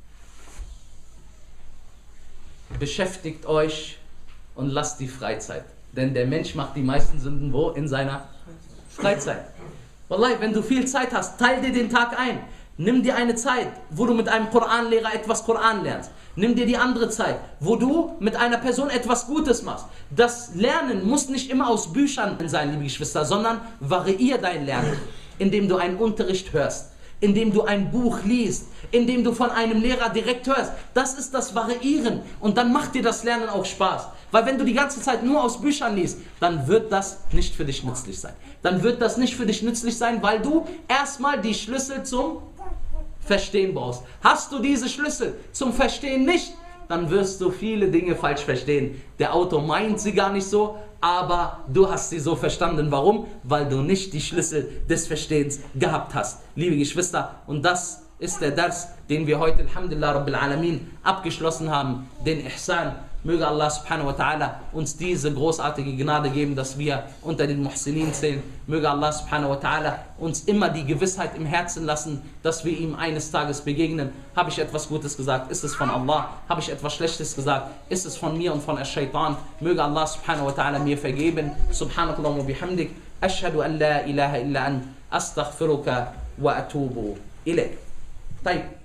Beschäftigt euch und lasst die Freizeit. Denn der Mensch macht die meisten Sünden wo? In seiner Freizeit. Wallahi, wenn du viel Zeit hast, teil dir den Tag ein. Nimm dir eine Zeit, wo du mit einem Koranlehrer etwas Koran lernst. Nimm dir die andere Zeit, wo du mit einer Person etwas Gutes machst. Das Lernen muss nicht immer aus Büchern sein, liebe Geschwister, sondern variier dein Lernen, indem du einen Unterricht hörst, indem du ein Buch liest, indem du von einem Lehrer direkt hörst. Das ist das Variieren. Und dann macht dir das Lernen auch Spaß. Weil wenn du die ganze Zeit nur aus Büchern liest, dann wird das nicht für dich nützlich sein. Dann wird das nicht für dich nützlich sein, weil du erstmal die Schlüssel zum Verstehen brauchst. Hast du diese Schlüssel zum Verstehen nicht, dann wirst du viele Dinge falsch verstehen. Der Autor meint sie gar nicht so, aber du hast sie so verstanden. Warum? Weil du nicht die Schlüssel des Verstehens gehabt hast. Liebe Geschwister, und das ist der Dars, den wir heute, Alhamdulillah Rabbil Alamin, abgeschlossen haben, den Ihsan. Möge Allah subhanahu wa ta'ala uns diese großartige Gnade geben, dass wir unter den Muhsinin zählen. Möge Allah subhanahu wa ta'ala uns immer die Gewissheit im Herzen lassen, dass wir ihm eines Tages begegnen. Habe ich etwas Gutes gesagt, ist es von Allah. Habe ich etwas Schlechtes gesagt, ist es von mir und von Ash-Shaytan. Möge Allah subhanahu wa ta'ala mir vergeben. Subhanakallah wa bihamdik. Ashhadu an la ilaha illa an astaghfiruka wa atubu ilayk. طيب